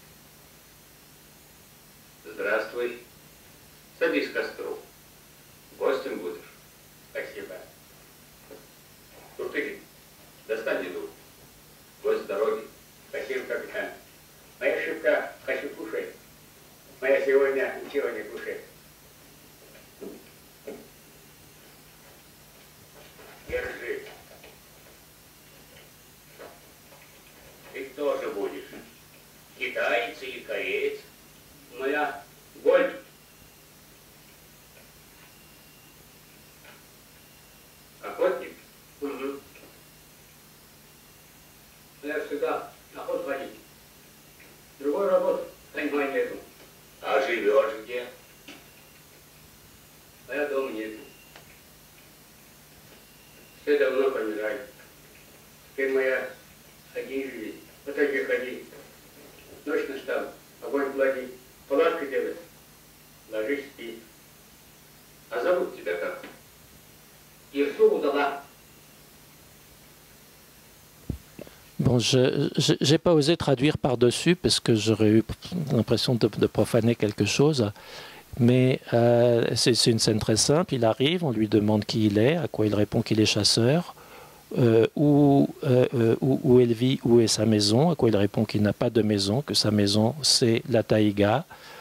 Здравствуй. Садись к костру. Гостем будешь. Спасибо. Туртыгин, достань еду. Гость с дороги. Спасибо, капитан. Моя ошибка. Хочу кушать. Моя сегодня ничего не кушает. Держи. Ты тоже будешь. Китаец или кореец. Моя Гольд. Охотник? Угу. Я всегда охот водить. Другой работы, понимания нету. А живешь где? А я дома нету. Все давно помирали. Теперь моя один живи. Вот такие ходи. Ночь настала, огонь клади, палатка делай. Ложись, спи. А зовут тебя как? Ирсу Удала. Bon, je n'ai pas osé traduire par-dessus parce que j'aurais eu l'impression de profaner quelque chose. Mais c'est une scène très simple. Il arrive, on lui demande qui il est, à quoi il répond qu'il est chasseur, où elle vit, où est sa maison, à quoi il répond qu'il n'a pas de maison, que sa maison c'est la taïga,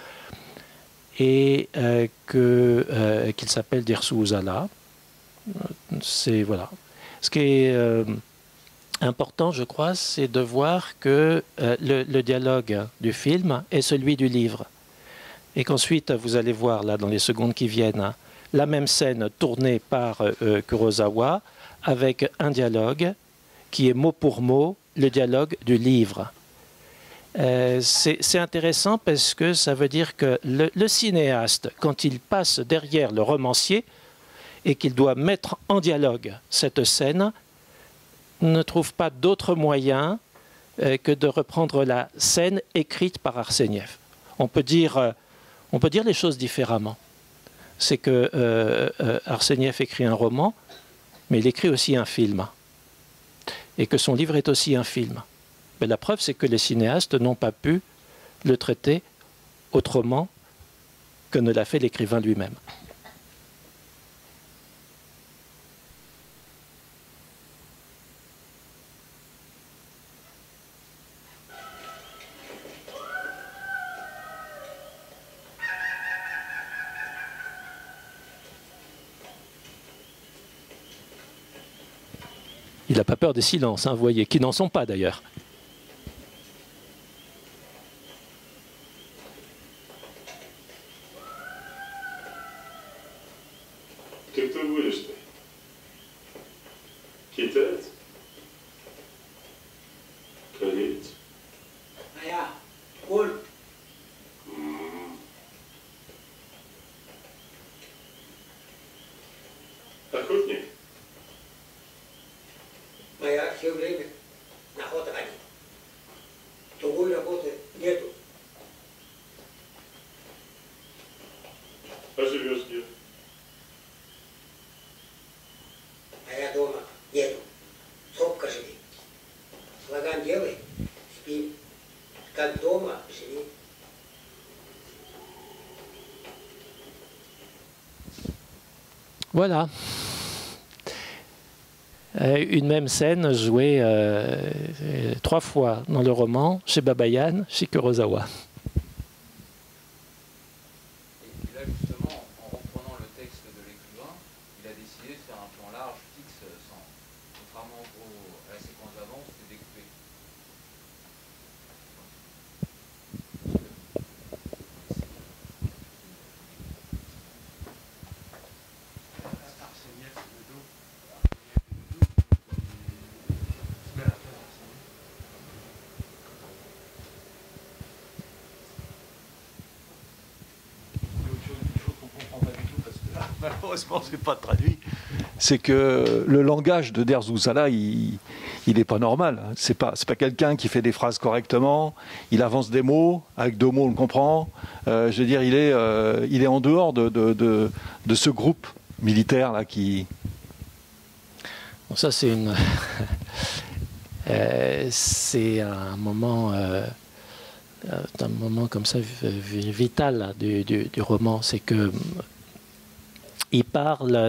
et qu'il s'appelle Dirsu Uzala. C'est voilà. Ce qui est important, je crois, c'est de voir que le dialogue du film est celui du livre. Et qu'ensuite, vous allez voir, là, dans les secondes qui viennent, la même scène tournée par Kurosawa, avec un dialogue qui est mot pour mot le dialogue du livre. C'est intéressant parce que ça veut dire que le cinéaste, quand il passe derrière le romancier et qu'il doit mettre en dialogue cette scène, ne trouve pas d'autre moyen que de reprendre la scène écrite par Arseniev. On peut dire les choses différemment. C'est que Arseniev écrit un roman, mais il écrit aussi un film. Et que son livre est aussi un film. Mais la preuve, c'est que les cinéastes n'ont pas pu le traiter autrement que ne l'a fait l'écrivain lui-même. Il n'a pas peur des silences, hein, vous voyez, qui n'en sont pas d'ailleurs. Ты кто будешь-то? Китаец? Кореец? А я Гольд. Охотник? Моя все время на охоту ходит. Другой работы нету. А живешь где? А я дома нету. Сопка живи. Слаган делай, спи. Как дома живи. Voilà. Une même scène jouée 3 fois dans le roman, chez Babayan, chez Kurosawa. Et là, justement, en reprenant le texte de l'écrivain, il a décidé de faire un plan large, fixe, sans, contrairement à la séquence d'avant, c'était découpé. Malheureusement, ce n'est pas traduit. C'est que le langage de Derzouzala, il n'est pas normal. C'est pas quelqu'un qui fait des phrases correctement. Il avance des mots, avec 2 mots on le comprend. Je veux dire, il est en dehors de ce groupe militaire là qui. Bon, ça c'est une, c'est un moment comme ça vital là, du roman. C'est que il parle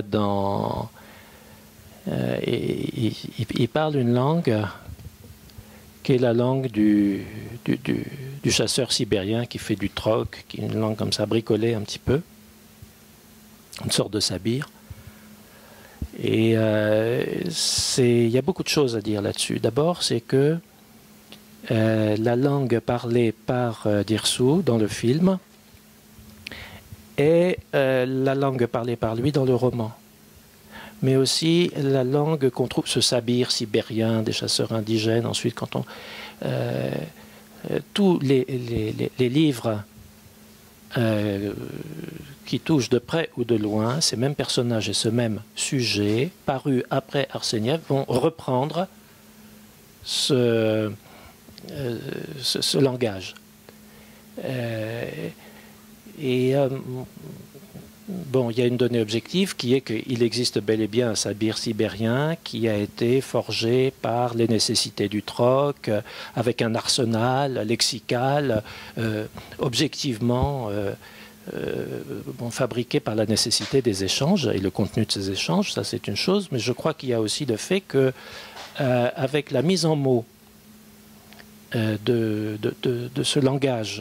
il parle une langue qui est la langue du chasseur sibérien qui fait du troc, qui est une langue comme ça bricolée un petit peu, une sorte de sabir. Et il y a beaucoup de choses à dire là-dessus. D'abord, c'est que la langue parlée par Dirsou dans le film est la langue parlée par lui dans le roman. Mais aussi la langue qu'on trouve, ce sabir sibérien des chasseurs indigènes. Ensuite, quand on... tous les livres qui touchent de près ou de loin ces mêmes personnages et ce même sujet, parus après Arseniev, vont reprendre ce langage. Bon, il y a une donnée objective qui est qu'il existe bel et bien un sabir sibérien qui a été forgé par les nécessités du troc, avec un arsenal lexical, objectivement fabriqué par la nécessité des échanges et le contenu de ces échanges, ça c'est une chose, mais je crois qu'il y a aussi le fait que, avec la mise en mots de ce langage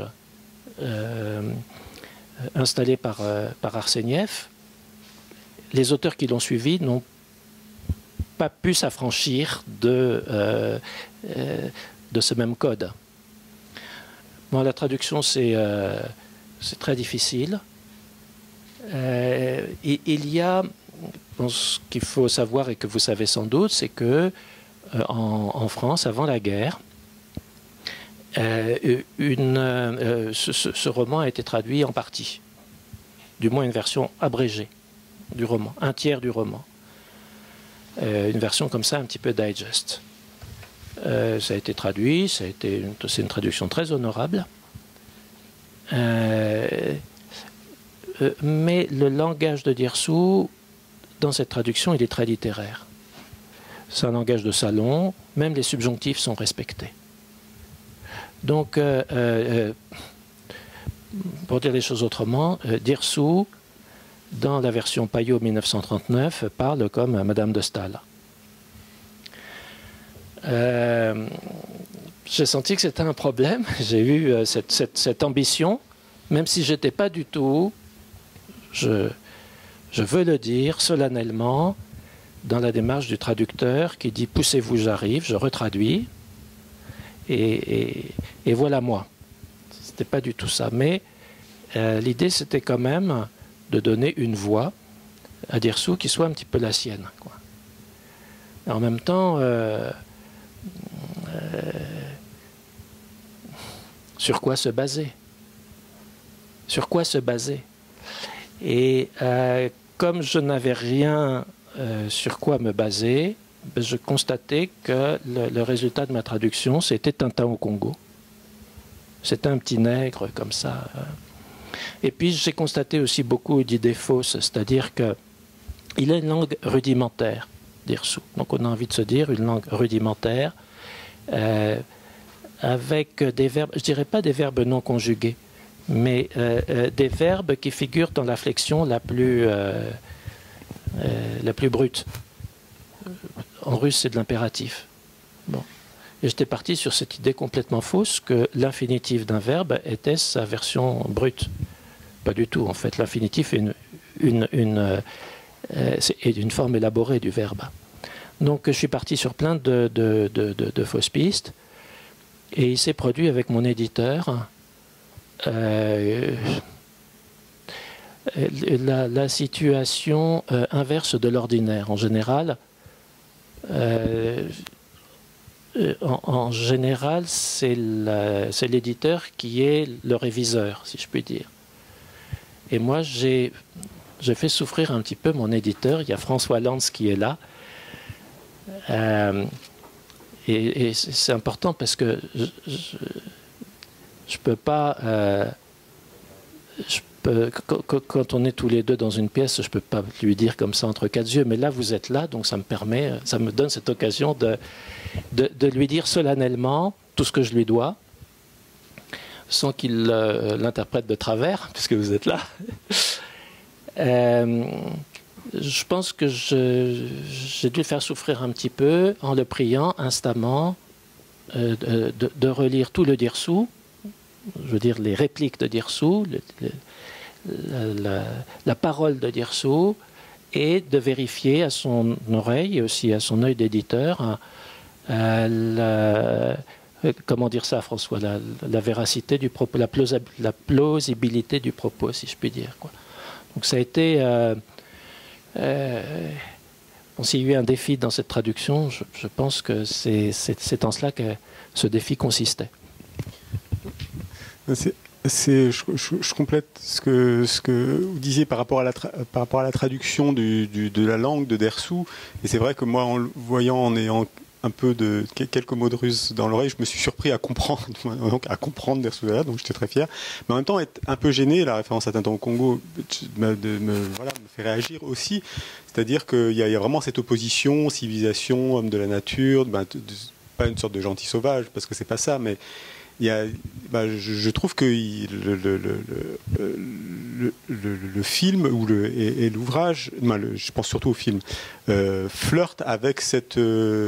installé par Arseniev, les auteurs qui l'ont suivi n'ont pas pu s'affranchir de ce même code. Bon, la traduction, c'est très difficile. Il y a, bon, ce qu'il faut savoir et que vous savez sans doute, c'est que en France, avant la guerre, ce roman a été traduit en partie, du moins une version abrégée du roman, un tiers du roman, une version comme ça un petit peu digest. Ça a été traduit, c'est une traduction très honorable, mais le langage de Dirsou, dans cette traduction, il est très littéraire. C'est un langage de salon, même les subjonctifs sont respectés. Donc, pour dire les choses autrement, Dirsou, dans la version Payot 1939, parle comme Madame de Staël. J'ai senti que c'était un problème. J'ai eu cette ambition, même si je n'étais pas du tout, je veux le dire solennellement, dans la démarche du traducteur qui dit « poussez-vous, j'arrive », je retraduis. Et voilà moi. C'était pas du tout ça. Mais l'idée, c'était quand même de donner une voix à Dirsou qui soit un petit peu la sienne, quoi. Et en même temps, sur quoi se baser? Sur quoi se baser? Et comme je n'avais rien sur quoi me baser, je constatais que le résultat de ma traduction, c'était Tintin au Congo. C'était un petit nègre comme ça. Et puis j'ai constaté aussi beaucoup d'idées fausses, c'est-à-dire qu'il a une langue rudimentaire, Dirsu. Donc on a envie de se dire une langue rudimentaire, avec des verbes, je dirais pas des verbes non conjugués, mais des verbes qui figurent dans la flexion la plus brute. En russe, c'est de l'impératif. Bon. Et j'étais parti sur cette idée complètement fausse que l'infinitif d'un verbe était sa version brute. Pas du tout, en fait. L'infinitif est une forme élaborée du verbe. Donc je suis parti sur plein de fausses pistes. Et il s'est produit avec mon éditeur la situation inverse de l'ordinaire. En général, c'est l'éditeur qui est le réviseur, si je puis dire. Et moi, j'ai fait souffrir un petit peu mon éditeur. Il y a François Lantz qui est là. Et c'est important parce que je peux pas... quand on est tous les deux dans une pièce, je ne peux pas lui dire comme ça entre quatre yeux, mais là vous êtes là, donc ça me donne cette occasion de lui dire solennellement tout ce que je lui dois, sans qu'il l'interprète de travers, puisque vous êtes là. Je pense que j'ai dû le faire souffrir un petit peu en le priant instamment de relire tout le Dirsu, je veux dire les répliques de Dirsu, la parole de Dirsu, et de vérifier à son oreille et aussi à son œil d'éditeur comment dire ça, François, la véracité du propos, la plausibilité du propos, si je puis dire, quoi. Donc ça a été... s'il y a eu un défi dans cette traduction, je pense que c'est en cela que ce défi consistait. Je complète ce que vous disiez par rapport à la traduction de la langue de Dirsu. Et c'est vrai que moi, en le voyant, en ayant un peu de quelques mots de russe dans l'oreille, je me suis surpris à comprendre Dirsu, donc j'étais très fier. Mais en même temps, être un peu gêné, la référence à Tintin au Congo me fait réagir aussi. C'est-à-dire qu'il y a vraiment cette opposition, civilisation, homme de la nature, pas une sorte de gentil sauvage, parce que c'est pas ça, mais je trouve que le film et l'ouvrage, je pense surtout au film, flirte avec cette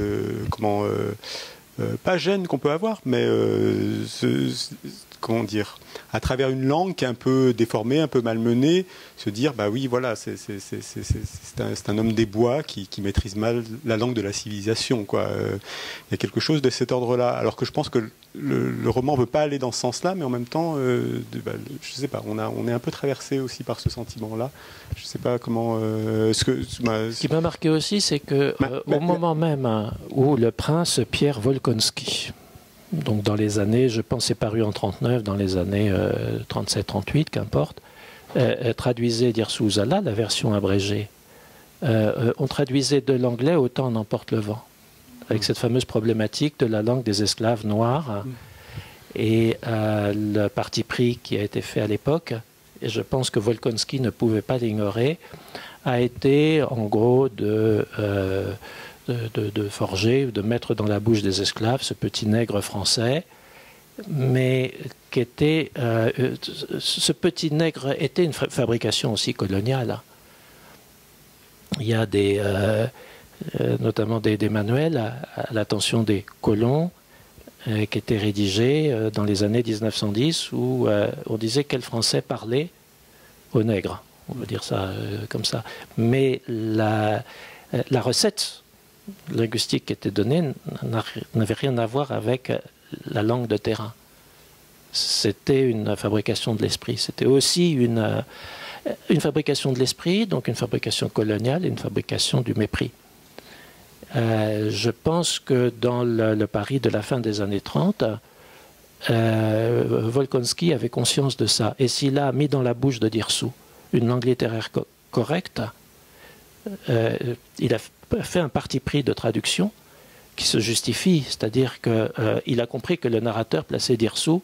pas gêne qu'on peut avoir, mais comment dire, à travers une langue qui est un peu déformée, un peu malmenée, se dire bah oui, voilà, c'est un homme des bois qui maîtrise mal la langue de la civilisation, quoi. Il y a quelque chose de cet ordre-là, alors que je pense que le roman ne veut pas aller dans ce sens-là, mais en même temps, je sais pas, on est un peu traversé aussi par ce sentiment-là. Je sais pas comment. Ce qui m'a marqué aussi, c'est que au moment même où le prince Pierre Volkonski, donc dans les années, je pense c'est paru en 39, dans les années 37-38, qu'importe, traduisait Dirsu Uzala, la version abrégée. On traduisait de l'anglais au temps n'emporte le vent, avec cette fameuse problématique de la langue des esclaves noirs et le parti pris qui a été fait à l'époque, et je pense que Volkonski ne pouvait pas l'ignorer, a été en gros de forger, de mettre dans la bouche des esclaves ce petit nègre français, mais qui était, ce petit nègre était une fabrication aussi coloniale. Il y a notamment des manuels à l'attention des colons qui étaient rédigés dans les années 1910 où on disait quel français parlait aux nègres, on veut dire ça comme ça. Mais la recette linguistique qui était donnée n'avait rien à voir avec la langue de terrain. C'était une fabrication de l'esprit. C'était aussi une fabrication de l'esprit, donc une fabrication coloniale et une fabrication du mépris. Je pense que dans le Paris de la fin des années 30, Volkonski avait conscience de ça. Et s'il a mis dans la bouche de Dirsu une langue littéraire correcte, il a fait un parti pris de traduction qui se justifie, c'est-à-dire qu'il a compris que le narrateur plaçait Dirsou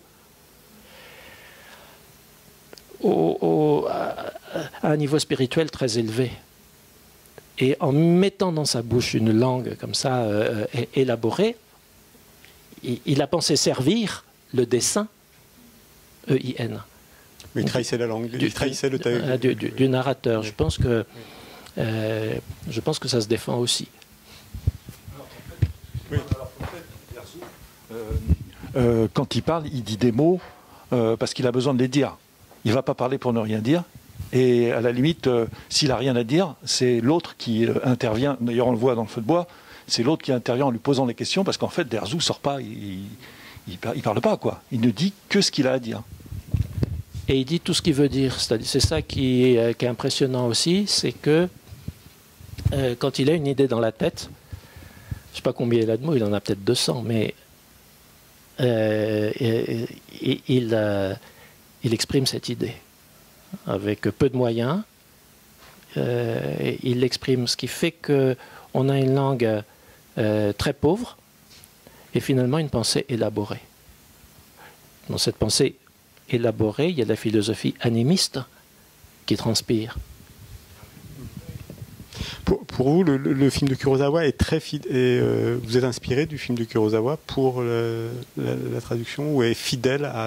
à un niveau spirituel très élevé. Et en mettant dans sa bouche une langue comme ça élaborée, il a pensé servir le dessin EIN. Mais il trahissait la langue, il trahissait le texte. Du narrateur. Je pense que ça se défend aussi. Oui. Quand il parle, il dit des mots parce qu'il a besoin de les dire. Il ne va pas parler pour ne rien dire. Et à la limite, s'il n'a rien à dire, c'est l'autre qui intervient. D'ailleurs, on le voit dans le feu de bois. C'est l'autre qui intervient en lui posant les questions parce qu'en fait, Derzou ne sort pas. Il parle pas, quoi. Il ne dit que ce qu'il a à dire. Et il dit tout ce qu'il veut dire. C'est ça qui est impressionnant aussi, c'est que quand il a une idée dans la tête, je ne sais pas combien il a de mots, il en a peut-être 200, mais il exprime cette idée avec peu de moyens. Il l'exprime, ce qui fait qu'on a une langue très pauvre et finalement une pensée élaborée. Dans cette pensée élaborée, il y a la philosophie animiste qui transpire. Pour vous, le film de Kurosawa est très fidèle. Vous êtes inspiré du film de Kurosawa pour la traduction, ou est fidèle à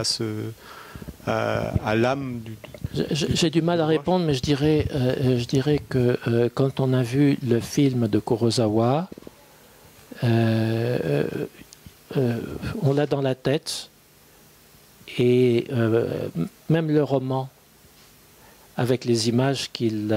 l'âme du... J'ai du mal à répondre, mais je dirais que quand on a vu le film de Kurosawa, on l'a dans la tête, et même le roman, avec les images qu'il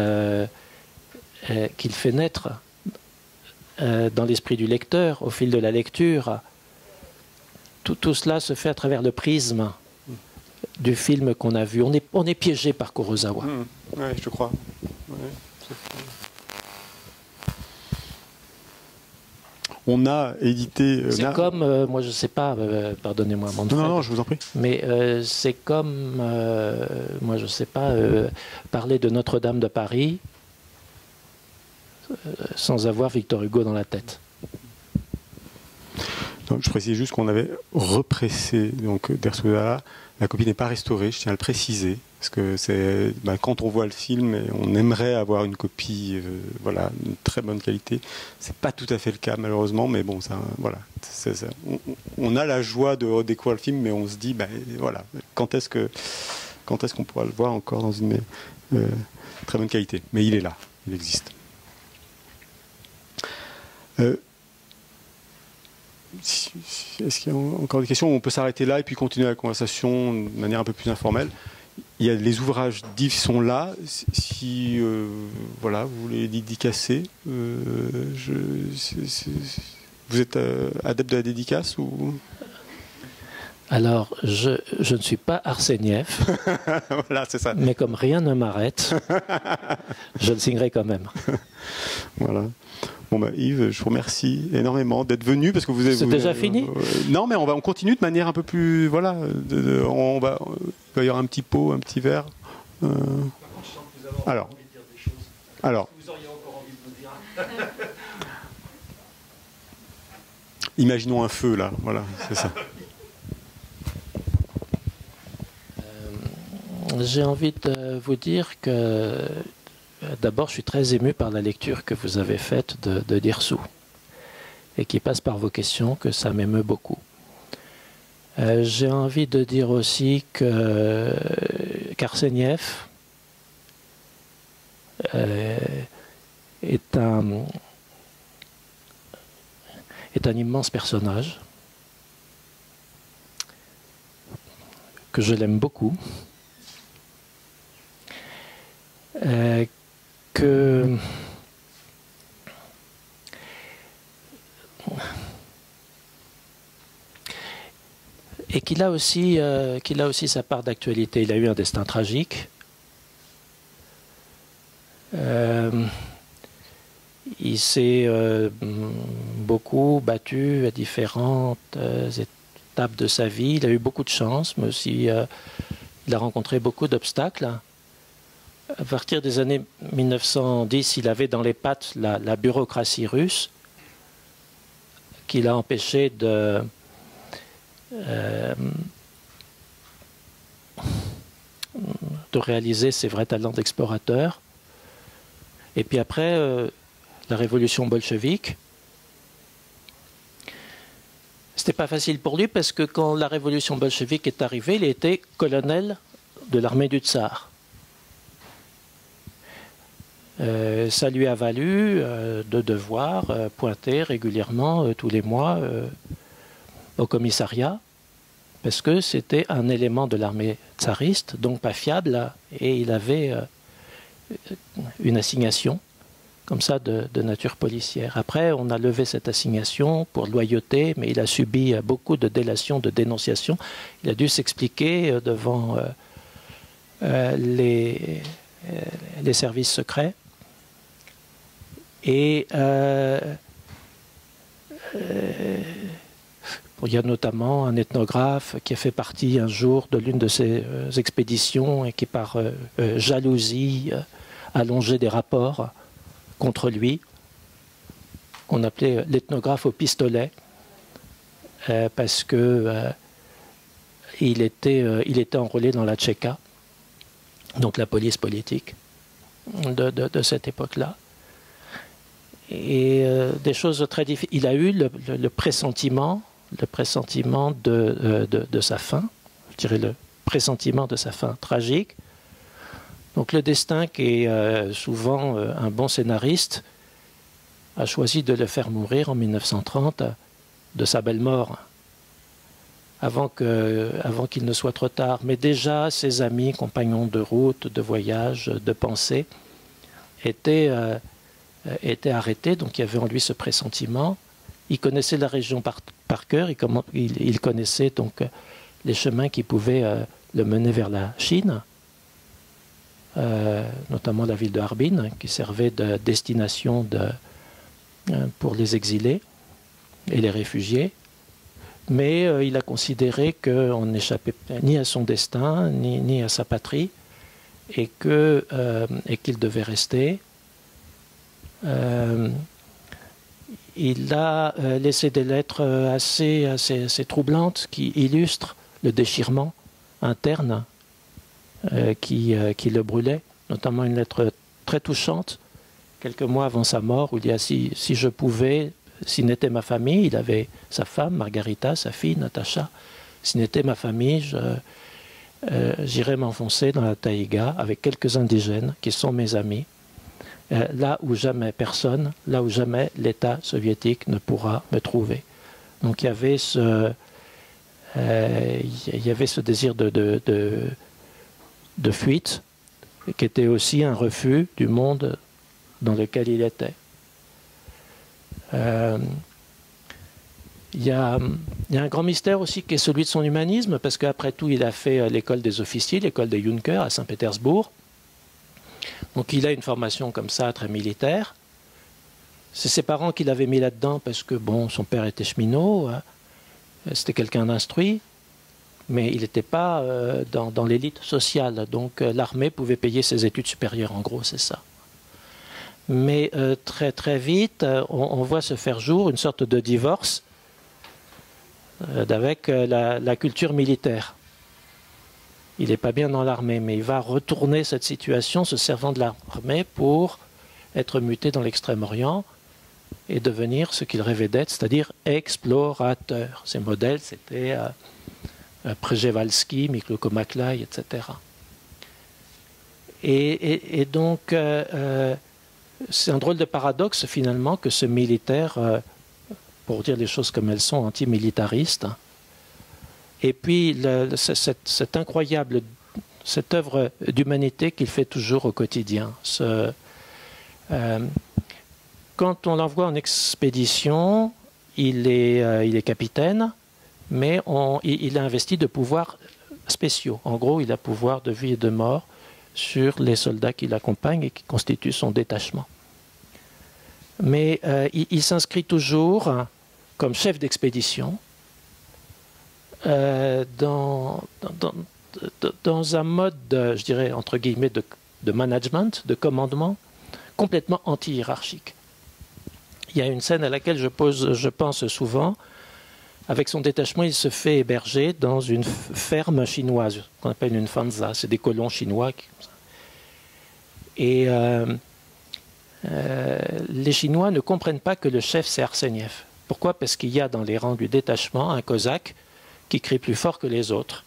fait naître dans l'esprit du lecteur, au fil de la lecture, tout cela se fait à travers le prisme du film qu'on a vu. On est piégé par Kurosawa. Oui, je crois. Ouais, on a édité... C'est comme, moi je ne sais pas, pardonnez-moi, non, je vous en prie. Mais c'est comme, moi je ne sais pas, parler de Notre-Dame de Paris sans avoir Victor Hugo dans la tête. Donc, je précise juste qu'on avait repressé Derzou. La copie n'est pas restaurée, je tiens à le préciser, parce que c'est quand on voit le film, on aimerait avoir une copie, voilà, de très bonne qualité. C'est pas tout à fait le cas malheureusement, mais bon, ça, voilà, on a la joie de redécouvrir le film, mais on se dit, voilà, quand est-ce qu'on pourra le voir encore dans une très bonne qualité. Mais il est là, il existe. Est-ce qu'il y a encore des questions? On peut s'arrêter là et puis continuer la conversation de manière un peu plus informelle. Il y a les ouvrages d'Yves sont là. Si voilà, vous voulez les dédicacer, vous êtes adepte de la dédicace ou... Alors, je ne suis pas Arsenieff, voilà, c'est ça. Mais comme rien ne m'arrête, je le signerai quand même. Voilà. Bon Yves, je vous remercie énormément d'être venu parce que vous avez. C'est déjà fini. Non, mais on continue de manière un peu plus, voilà. Il va y avoir un petit pot, un petit verre. Alors. Vous auriez encore envie de nous dire. Imaginons un feu là, voilà, c'est ça. J'ai envie de vous dire que d'abord, je suis très ému par la lecture que vous avez faite de Dirsou et qui passe par vos questions, que ça m'émeut beaucoup. J'ai envie de dire aussi qu'Arsenieff est un immense personnage, que je l'aime beaucoup. Et qu'il a aussi sa part d'actualité. Il a eu un destin tragique. Il s'est beaucoup battu à différentes étapes de sa vie. Il a eu beaucoup de chance, mais aussi il a rencontré beaucoup d'obstacles. à partir des années 1910, il avait dans les pattes la bureaucratie russe qui l'a empêché de réaliser ses vrais talents d'explorateur. Et puis après, la révolution bolchevique, c'était pas facile pour lui parce que quand la révolution bolchevique est arrivée, il était colonel de l'armée du tsar. Ça lui a valu de devoir pointer régulièrement, tous les mois, au commissariat, parce que c'était un élément de l'armée tsariste, donc pas fiable, et il avait une assignation comme ça de nature policière. Après, on a levé cette assignation pour loyauté, mais il a subi beaucoup de délations, de dénonciations. Il a dû s'expliquer devant les services secrets. Et il y a notamment un ethnographe qui a fait partie un jour de l'une de ces expéditions et qui, par jalousie, a allongé des rapports contre lui, qu'on appelait l'ethnographe au pistolet, parce que il était enrôlé dans la Tchéka, donc la police politique de cette époque-là. Et des choses très difficiles. Il a eu le pressentiment de sa fin, je dirais le pressentiment de sa fin tragique. Donc le destin, qui est souvent un bon scénariste, a choisi de le faire mourir en 1930 de sa belle mort, avant qu'il ne soit trop tard. Mais déjà, ses amis, compagnons de route, de voyage, de pensée, étaient arrêtés, donc il y avait en lui ce pressentiment. Il connaissait la région par cœur, il connaissait donc les chemins qui pouvaient le mener vers la Chine, notamment la ville de Harbin, qui servait de destination pour les exilés et les réfugiés. Mais il a considéré qu'on n'échappait ni à son destin, ni à sa patrie, et qu'il devait rester. Il a laissé des lettres assez troublantes qui illustrent le déchirement interne qui le brûlait, notamment une lettre très touchante, quelques mois avant sa mort, où il dit si je pouvais, s'il n'était ma famille, il avait sa femme, Margarita, sa fille, Natacha, s'il n'était ma famille, j'irais m'enfoncer dans la taïga avec quelques indigènes qui sont mes amis, là où jamais personne, là où jamais l'État soviétique ne pourra me trouver. Donc il y avait ce désir de fuite, qui était aussi un refus du monde dans lequel il était. Il y a un grand mystère aussi qui est celui de son humanisme, parce qu'après tout, il a fait l'école des officiers, l'école des Junkers à Saint-Pétersbourg. Donc il a une formation comme ça, très militaire. C'est ses parents qui l'avaient mis là-dedans parce que, bon, son père était cheminot, c'était quelqu'un d'instruit, mais il n'était pas dans l'élite sociale. Donc l'armée pouvait payer ses études supérieures, en gros, c'est ça. Mais très très vite, on voit se faire jour une sorte de divorce avec la culture militaire. Il n'est pas bien dans l'armée, mais il va retourner cette situation se servant de l'armée pour être muté dans l'Extrême-Orient et devenir ce qu'il rêvait d'être, c'est-à-dire explorateur. Ses modèles, c'était Przewalski, Miklo Komaklai, etc. Et donc, c'est un drôle de paradoxe, finalement, que ce militaire, pour dire les choses comme elles sont, antimilitariste, et puis cette incroyable, cette œuvre d'humanité qu'il fait toujours au quotidien. Quand on l'envoie en expédition, il est capitaine, mais il a investi de pouvoirs spéciaux. En gros, il a pouvoir de vie et de mort sur les soldats qui l'accompagnent et qui constituent son détachement. Mais il s'inscrit toujours comme chef d'expédition dans un mode, je dirais, entre guillemets, de management, de commandement, complètement anti-hiérarchique. Il y a une scène à laquelle je pense souvent. Avec son détachement, il se fait héberger dans une ferme chinoise, qu'on appelle une fanza. C'est des colons chinois. Et les Chinois ne comprennent pas que le chef, c'est Arseniev. Pourquoi? Parce qu'il y a dans les rangs du détachement un cosaque qui crie plus fort que les autres.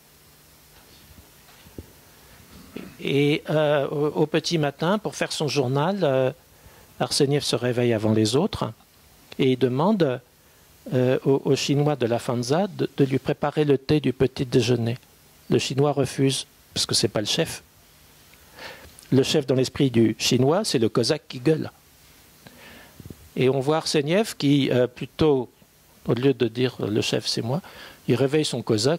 Et au petit matin, pour faire son journal, Arseniev se réveille avant les autres et il demande aux Chinois de la Fanza de lui préparer le thé du petit déjeuner. Le Chinois refuse, parce que ce n'est pas le chef. Le chef dans l'esprit du Chinois, c'est le Cosaque qui gueule. Et on voit Arseniev qui, plutôt, au lieu de dire le chef c'est moi, il réveille son Cosaque,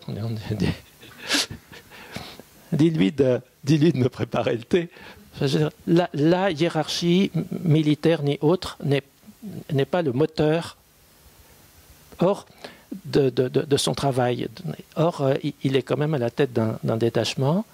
dis-lui de me préparer le thé. La hiérarchie militaire ni autre n'est pas le moteur de son travail. Or, il est quand même à la tête d'un détachement.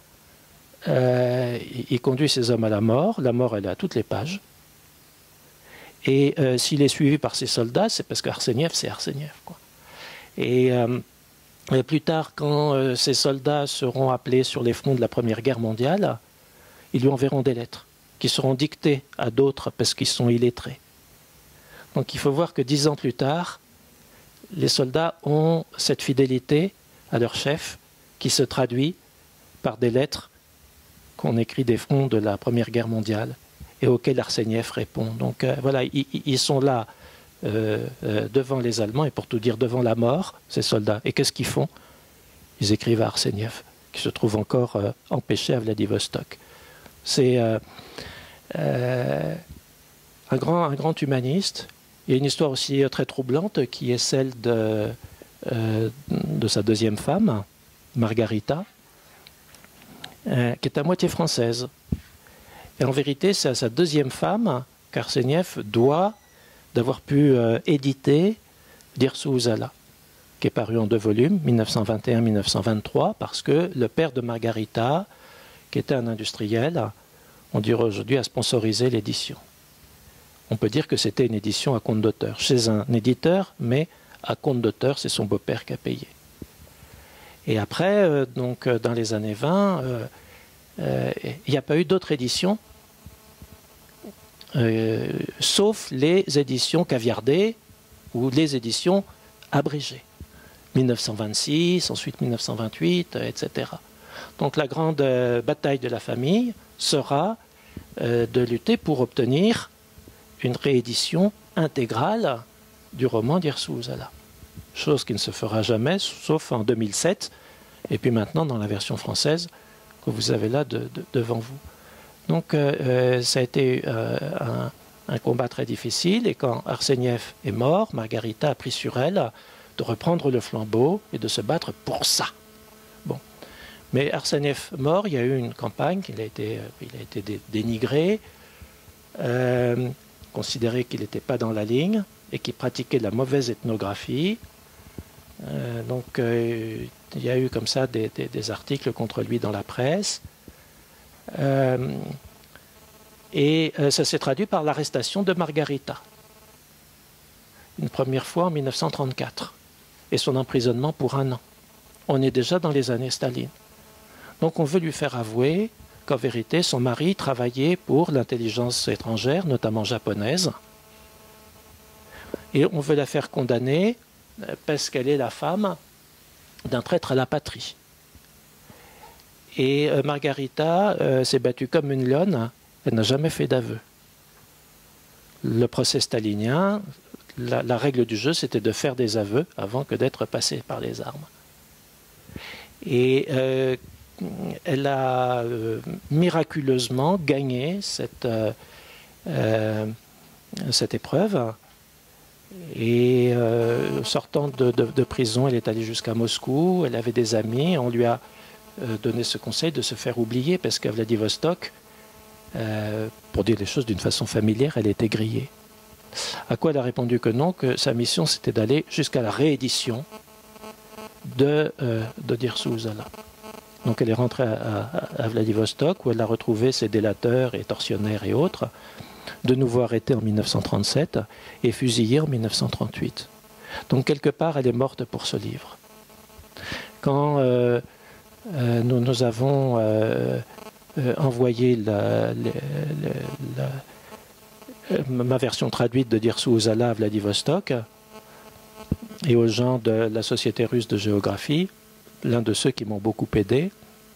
Il conduit ses hommes à la mort. La mort, elle est à toutes les pages. Et s'il est suivi par ses soldats, c'est parce qu'Arseniev, c'est Arseniev, quoi. Et plus tard, quand ces soldats seront appelés sur les fronts de la Première Guerre mondiale, ils lui enverront des lettres qui seront dictées à d'autres parce qu'ils sont illettrés. Donc il faut voir que 10 ans plus tard, les soldats ont cette fidélité à leur chef qui se traduit par des lettres qu'on écrit des fronts de la Première Guerre mondiale et auxquelles Arseniev répond. Donc voilà, ils sont là devant les Allemands et pour tout dire devant la mort, ces soldats. Et qu'est-ce qu'ils font? Ils écrivent à Arseniev, qui se trouve encore empêché à Vladivostok. C'est un grand humaniste. Il y a une histoire aussi très troublante qui est celle de sa deuxième femme, Margarita, qui est à moitié française. Et en vérité, c'est à sa deuxième femme qu'Arseniev doit d'avoir pu éditer Dirsu Uzala, qui est paru en 2 volumes, 1921-1923, parce que le père de Margarita, qui était un industriel, on dirait aujourd'hui, a sponsorisé l'édition. On peut dire que c'était une édition à compte d'auteur, chez un éditeur, mais à compte d'auteur, c'est son beau-père qui a payé. Et après, donc, dans les années 20, il n'y a pas eu d'autres éditions, sauf les éditions caviardées ou les éditions abrégées. 1926, ensuite 1928, etc. Donc la grande bataille de la famille sera de lutter pour obtenir une réédition intégrale du roman Dirsu Uzala. Chose qui ne se fera jamais, sauf en 2007, et puis maintenant dans la version française que vous avez là devant vous. Donc ça a été un combat très difficile, et quand Arseniev est mort, Margarita a pris sur elle de reprendre le flambeau et de se battre pour ça. Bon. Mais Arseniev mort, il y a eu une campagne, il a été dénigré, considéré qu'il n'était pas dans la ligne et qu'il pratiquait de la mauvaise ethnographie. Donc il y a eu comme ça des articles contre lui dans la presse. Et ça s'est traduit par l'arrestation de Margarita, une première fois en 1934, et son emprisonnement pour 1 an. On est déjà dans les années Staline. Donc on veut lui faire avouer qu'en vérité, son mari travaillait pour l'intelligence étrangère, notamment japonaise, et on veut la faire condamner parce qu'elle est la femme d'un traître à la patrie. Et Margarita s'est battue comme une lionne, elle n'a jamais fait d'aveu. Le procès stalinien, la règle du jeu, c'était de faire des aveux avant que d'être passé par les armes. Et elle a miraculeusement gagné cette épreuve. Et sortant de prison, elle est allée jusqu'à Moscou, elle avait des amis, on lui a donné ce conseil de se faire oublier parce qu'à Vladivostok, pour dire les choses d'une façon familière, elle était grillée. À quoi elle a répondu que non, que sa mission c'était d'aller jusqu'à la réédition de Dirsu Uzala. Donc elle est rentrée à Vladivostok, où elle a retrouvé ses délateurs et tortionnaires et autres, de nouveau arrêtée en 1937 et fusillée en 1938. Donc quelque part, elle est morte pour ce livre. Quand nous avons envoyé ma version traduite de Dirsu Uzala à Vladivostok et aux gens de la Société russe de géographie, l'un de ceux qui m'ont beaucoup aidé,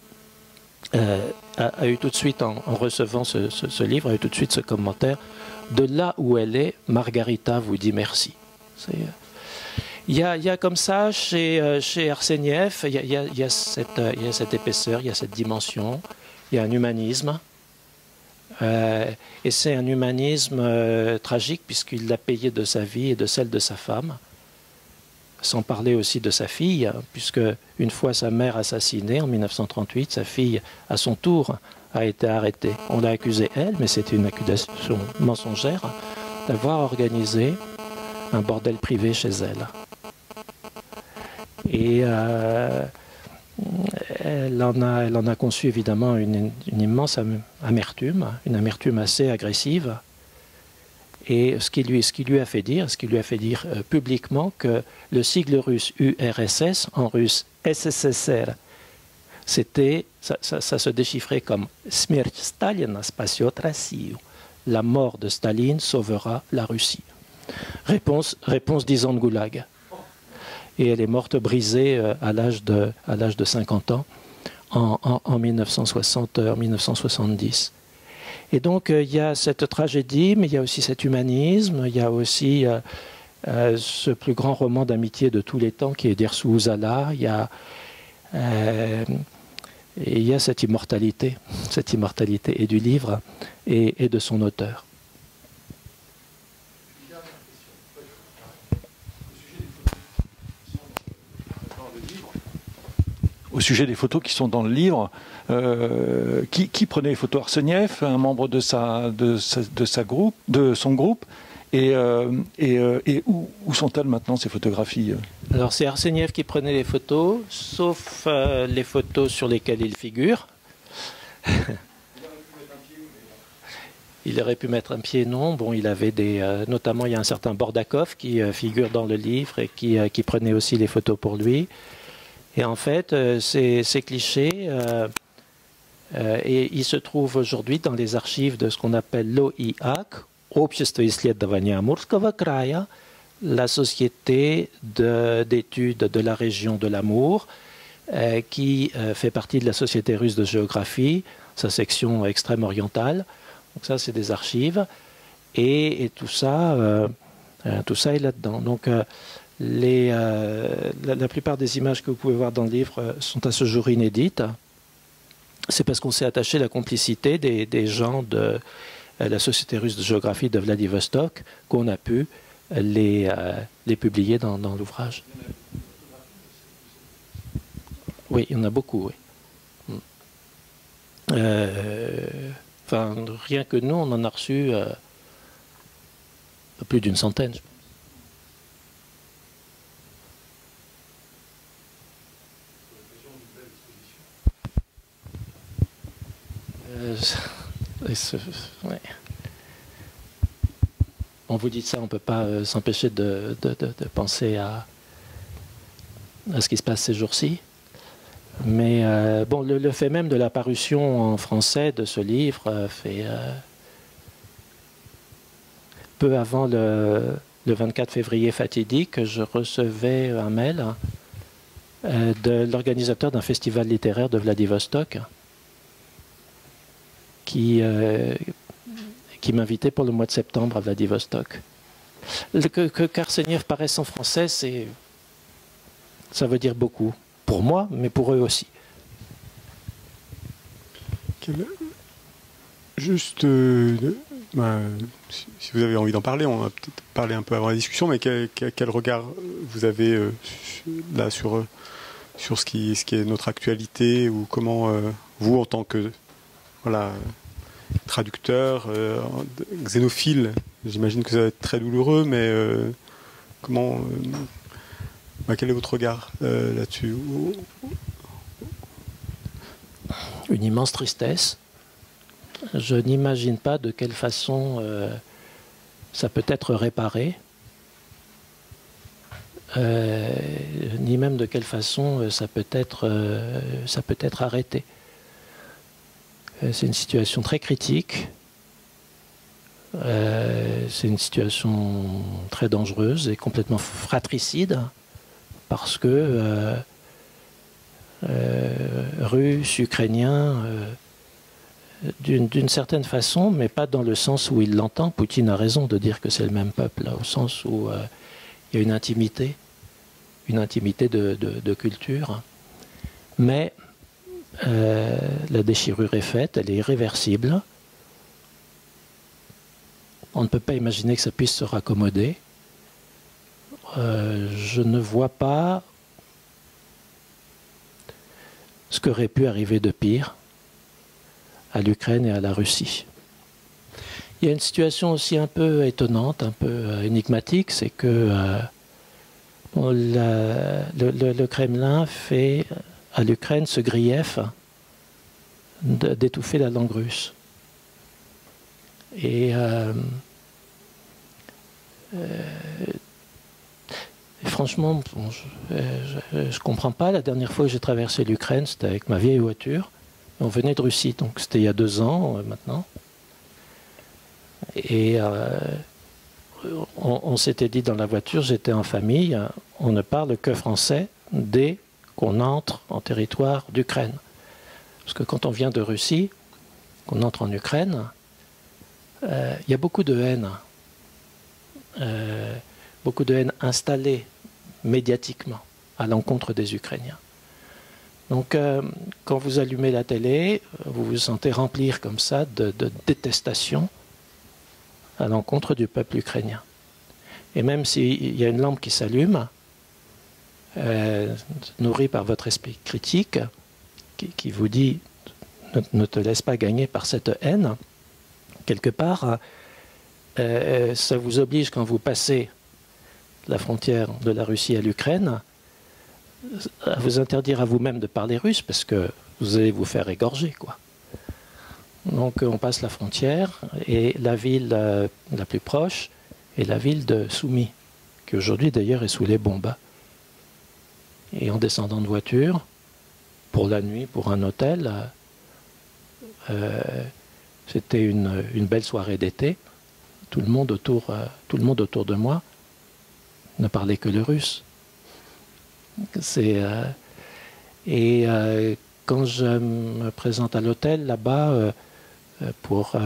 a eu tout de suite, en recevant ce livre, a eu tout de suite ce commentaire: de là où elle est, Margarita vous dit merci. Il y a comme ça chez Arseniev, il y a cette épaisseur, il y a cette dimension, il y a un humanisme. Et c'est un humanisme tragique, puisqu'il l'a payé de sa vie et de celle de sa femme, sans parler aussi de sa fille, puisque une fois sa mère assassinée en 1938, sa fille, à son tour, a été arrêtée. On l'a accusée, elle, mais c'était une accusation mensongère, d'avoir organisé un bordel privé chez elle. Et elle en a conçu évidemment une immense amertume, une amertume assez agressive. Et ce qui lui a fait dire publiquement que le sigle russe URSS, en russe SSSR, ça se déchiffrait comme Смерть Сталина спасет Россию. La mort de Staline sauvera la Russie. Réponse 10 ans de goulag. Et elle est morte brisée à l'âge de 50 ans en 1970. Et donc il y a cette tragédie, mais il y a aussi cet humanisme, il y a aussi ce plus grand roman d'amitié de tous les temps qui est Dirsu Uzala, il y a cette immortalité et du livre et de son auteur. Au sujet des photos qui sont dans le livre, qui prenait les photos? Arseniev, un membre de son groupe, et où sont-elles maintenant, ces photographies? Alors c'est Arseniev qui prenait les photos, sauf les photos sur lesquelles il figure. Il aurait pu mettre un pied, non. Bon, il avait notamment il y a un certain Bordakov qui figure dans le livre et qui prenait aussi les photos pour lui. Et en fait, ces clichés, et ils se trouvent aujourd'hui dans les archives de ce qu'on appelle l'OIAC, Общество исследования Амурского края, la société d'études de la région de l'Amour, qui fait partie de la Société russe de géographie, sa section extrême orientale. Donc ça, c'est des archives. Et tout ça est là-dedans. Donc la plupart des images que vous pouvez voir dans le livre sont à ce jour inédites. C'est parce qu'on s'est attaché à la complicité des gens de la Société russe de géographie de Vladivostok qu'on a pu les publier dans l'ouvrage. Oui, il y en a beaucoup, oui. Enfin, rien que nous, on en a reçu plus d'une centaine, je pense. Ouais. On vous dit ça, on ne peut pas s'empêcher de penser à ce qui se passe ces jours-ci. Mais bon, le fait même de la parution en français de ce livre fait peu avant le 24 février fatidique, je recevais un mail de l'organisateur d'un festival littéraire de Vladivostok qui m'invitait pour le mois de septembre à Vladivostok. Que Arseniev paraisse en français, ça veut dire beaucoup. Pour moi, mais pour eux aussi. Juste, si vous avez envie d'en parler, on va peut-être parler un peu avant la discussion, mais quel regard vous avez là sur ce qui est notre actualité, ou comment vous, en tant que traducteur, xénophile, j'imagine que ça va être très douloureux, mais comment... quel est votre regard là-dessus? une immense tristesse. Je n'imagine pas de quelle façon ça peut être réparé, ni même de quelle façon ça peut être arrêté. C'est une situation très critique, c'est une situation très dangereuse et complètement fratricide, parce que Russes, Ukrainiens, d'une certaine façon, mais pas dans le sens où il l'entend. Poutine a raison de dire que c'est le même peuple, là, au sens où il y a une intimité de culture. Mais la déchirure est faite, elle est irréversible. On ne peut pas imaginer que ça puisse se raccommoder. Je ne vois pas ce qu'aurait pu arriver de pire à l'Ukraine et à la Russie. Il y a une situation aussi un peu étonnante, un peu énigmatique, c'est que le Kremlin fait à l'Ukraine ce grief d'étouffer la langue russe. Et franchement, bon, je ne comprends pas. La dernière fois que j'ai traversé l'Ukraine, c'était avec ma vieille voiture. On venait de Russie, donc c'était il y a 2 ans maintenant. Et on s'était dit dans la voiture, j'étais en famille, on ne parle que français dès qu'on entre en territoire d'Ukraine. Parce que quand on vient de Russie, qu'on entre en Ukraine, il y a beaucoup de haine. Beaucoup de haine installée médiatiquement à l'encontre des Ukrainiens. Donc, quand vous allumez la télé, vous vous sentez remplir comme ça de détestation à l'encontre du peuple ukrainien. Et même s'il y a une lampe qui s'allume, nourrie par votre esprit critique, qui vous dit ne te laisse pas gagner par cette haine, quelque part, ça vous oblige, quand vous passez la frontière de la Russie à l'Ukraine, à vous interdire à vous-même de parler russe, parce que vous allez vous faire égorger, quoi. Donc on passe la frontière, et la ville la plus proche est la ville de Soumy, qui aujourd'hui d'ailleurs est sous les bombes. Et en descendant de voiture, pour la nuit, pour un hôtel, c'était une belle soirée d'été. Tout le monde autour de moi ne parlait que le russe. Quand je me présente à l'hôtel là-bas pour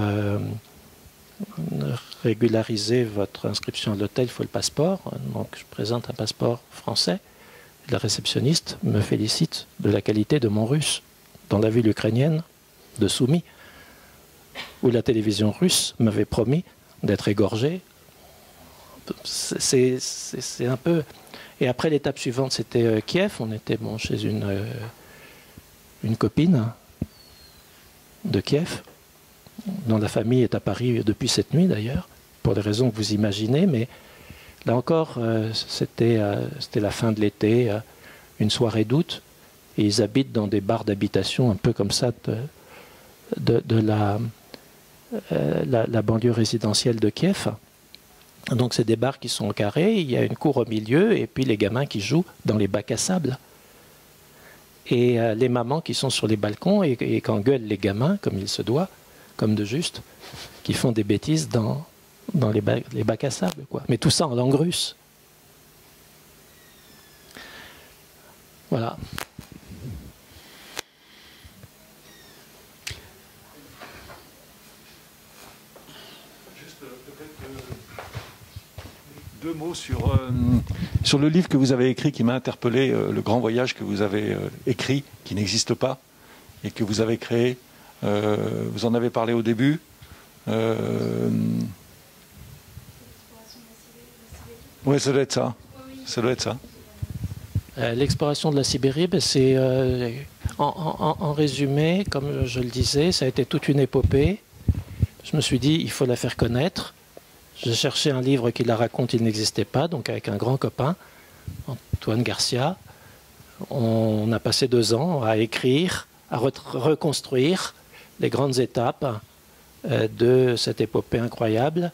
régulariser votre inscription à l'hôtel, il faut le passeport. Donc je présente un passeport français. La réceptionniste me félicite de la qualité de mon russe dans la ville ukrainienne de Soumy, où la télévision russe m'avait promis d'être égorgé. C'est un peu... Et après, l'étape suivante, c'était Kiev. On était chez une copine de Kiev, dont la famille est à Paris depuis cette nuit d'ailleurs, pour les raisons que vous imaginez. Mais là encore, c'était la fin de l'été, une soirée d'août, et ils habitent dans des bars d'habitation un peu comme ça de la banlieue résidentielle de Kiev. Donc c'est des bars qui sont au carré, il y a une cour au milieu, et puis les gamins qui jouent dans les bacs à sable. Et les mamans qui sont sur les balcons et qu'engueulent les gamins, comme il se doit, comme de juste, qui font des bêtises dans les bacs à sable, quoi. Mais tout ça en langue russe. Voilà. Deux mots sur le livre que vous avez écrit qui m'a interpellé, Le Grand Voyage que vous avez écrit, qui n'existe pas, et que vous avez créé. Vous en avez parlé au début. Oui, ça doit être ça. Ça doit être ça. L'exploration de la Sibérie, c'est en résumé, comme je le disais, ça a été toute une épopée. Je me suis dit, il faut la faire connaître. J'ai cherché un livre qui la raconte, il n'existait pas, donc avec un grand copain, Antoine Garcia, on a passé 2 ans à écrire reconstruire les grandes étapes de cette épopée incroyable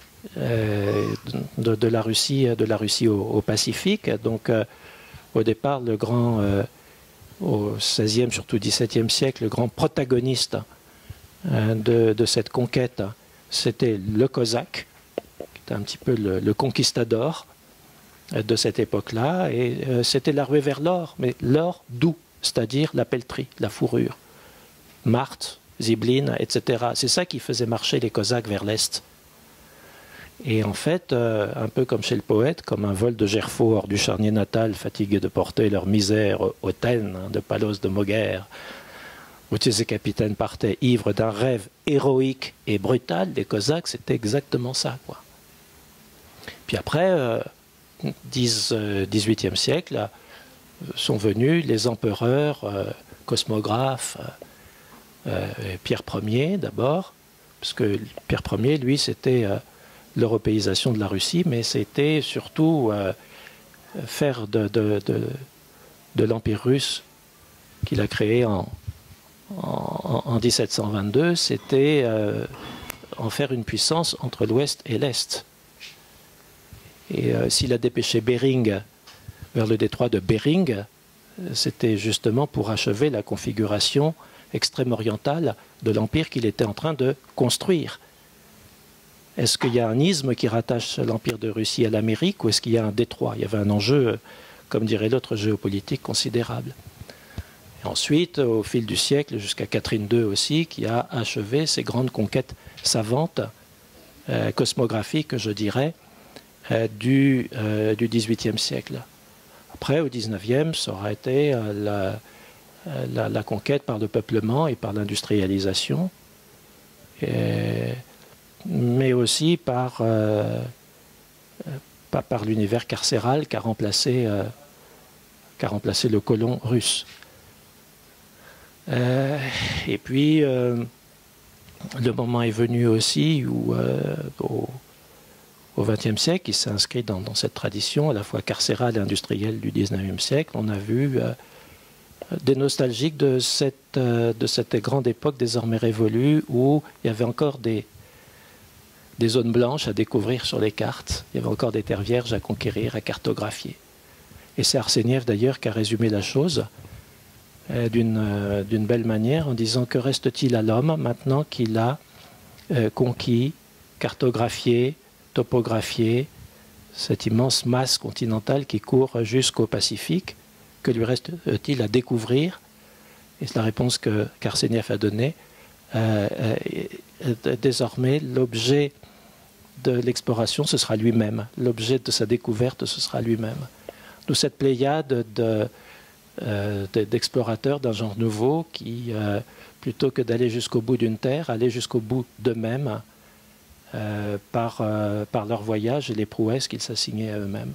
de la Russie au Pacifique. Donc, au départ, le grand, au XVIe, surtout XVIIe siècle, le grand protagoniste de cette conquête, c'était le Cosaque, qui était un petit peu le conquistador de cette époque-là, et c'était la ruée vers l'or, mais l'or doux, c'est-à-dire la pelleterie, la fourrure, Marthe, Zibeline, etc. C'est ça qui faisait marcher les Cosaques vers l'Est. Et en fait, un peu comme chez le poète, comme un vol de Gerfaut hors du charnier natal, fatigués de porter leur misère hautaine, de Palos de Moguer, où ces capitaines partaient ivres d'un rêve héroïque et brutal, les Cosaques, c'était exactement ça, quoi. Puis après, 18e siècle, sont venus les empereurs, cosmographes, Pierre Ier d'abord, parce que Pierre Ier, lui, c'était l'européisation de la Russie, mais c'était surtout faire de l'Empire russe qu'il a créé en 1722, c'était en faire une puissance entre l'Ouest et l'Est. Et s'il a dépêché Bering vers le détroit de Bering, c'était justement pour achever la configuration extrême-orientale de l'Empire qu'il était en train de construire. Est-ce qu'il y a un isthme qui rattache l'Empire de Russie à l'Amérique ou est-ce qu'il y a un détroit? Il y avait un enjeu, comme dirait l'autre, géopolitique considérable. Et ensuite, au fil du siècle, jusqu'à Catherine II aussi, qui a achevé ces grandes conquêtes savantes, cosmographiques, je dirais, du XVIIIe siècle. Après, au XIXe, ça aura été la conquête par le peuplement et par l'industrialisation, mais aussi par l'univers carcéral qu'a remplacé le colon russe. Et puis, le moment est venu aussi où, au XXe siècle, il s'inscrit dans cette tradition à la fois carcérale et industrielle du XIXe siècle. On a vu des nostalgiques de cette grande époque désormais révolue où il y avait encore des zones blanches à découvrir sur les cartes. Il y avait encore des terres vierges à conquérir, à cartographier. Et c'est Arseniev d'ailleurs qui a résumé la chose d'une belle manière en disant que reste-t-il à l'homme maintenant qu'il a conquis, cartographié, topographié cette immense masse continentale qui court jusqu'au Pacifique, que lui reste-t-il à découvrir? Et c'est la réponse qu'Arseniev a donnée. Désormais, l'objet de l'exploration, ce sera lui-même. L'objet de sa découverte, ce sera lui-même. D'où cette pléiade d'explorateurs d'un genre nouveau qui, plutôt que d'aller jusqu'au bout d'une terre, allaient jusqu'au bout d'eux-mêmes par leur voyage et les prouesses qu'ils s'assignaient à eux-mêmes.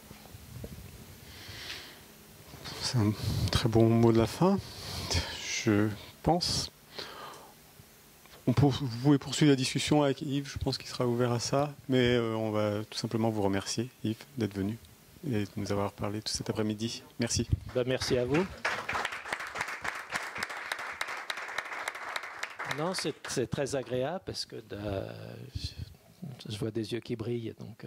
C'est un très bon mot de la fin, je pense. Vous pouvez poursuivre la discussion avec Yves, je pense qu'il sera ouvert à ça, mais on va tout simplement vous remercier, Yves, d'être venu et de nous avoir parlé tout cet après-midi. Merci. Merci à vous. Non, c'est très agréable parce que je vois des yeux qui brillent. Donc,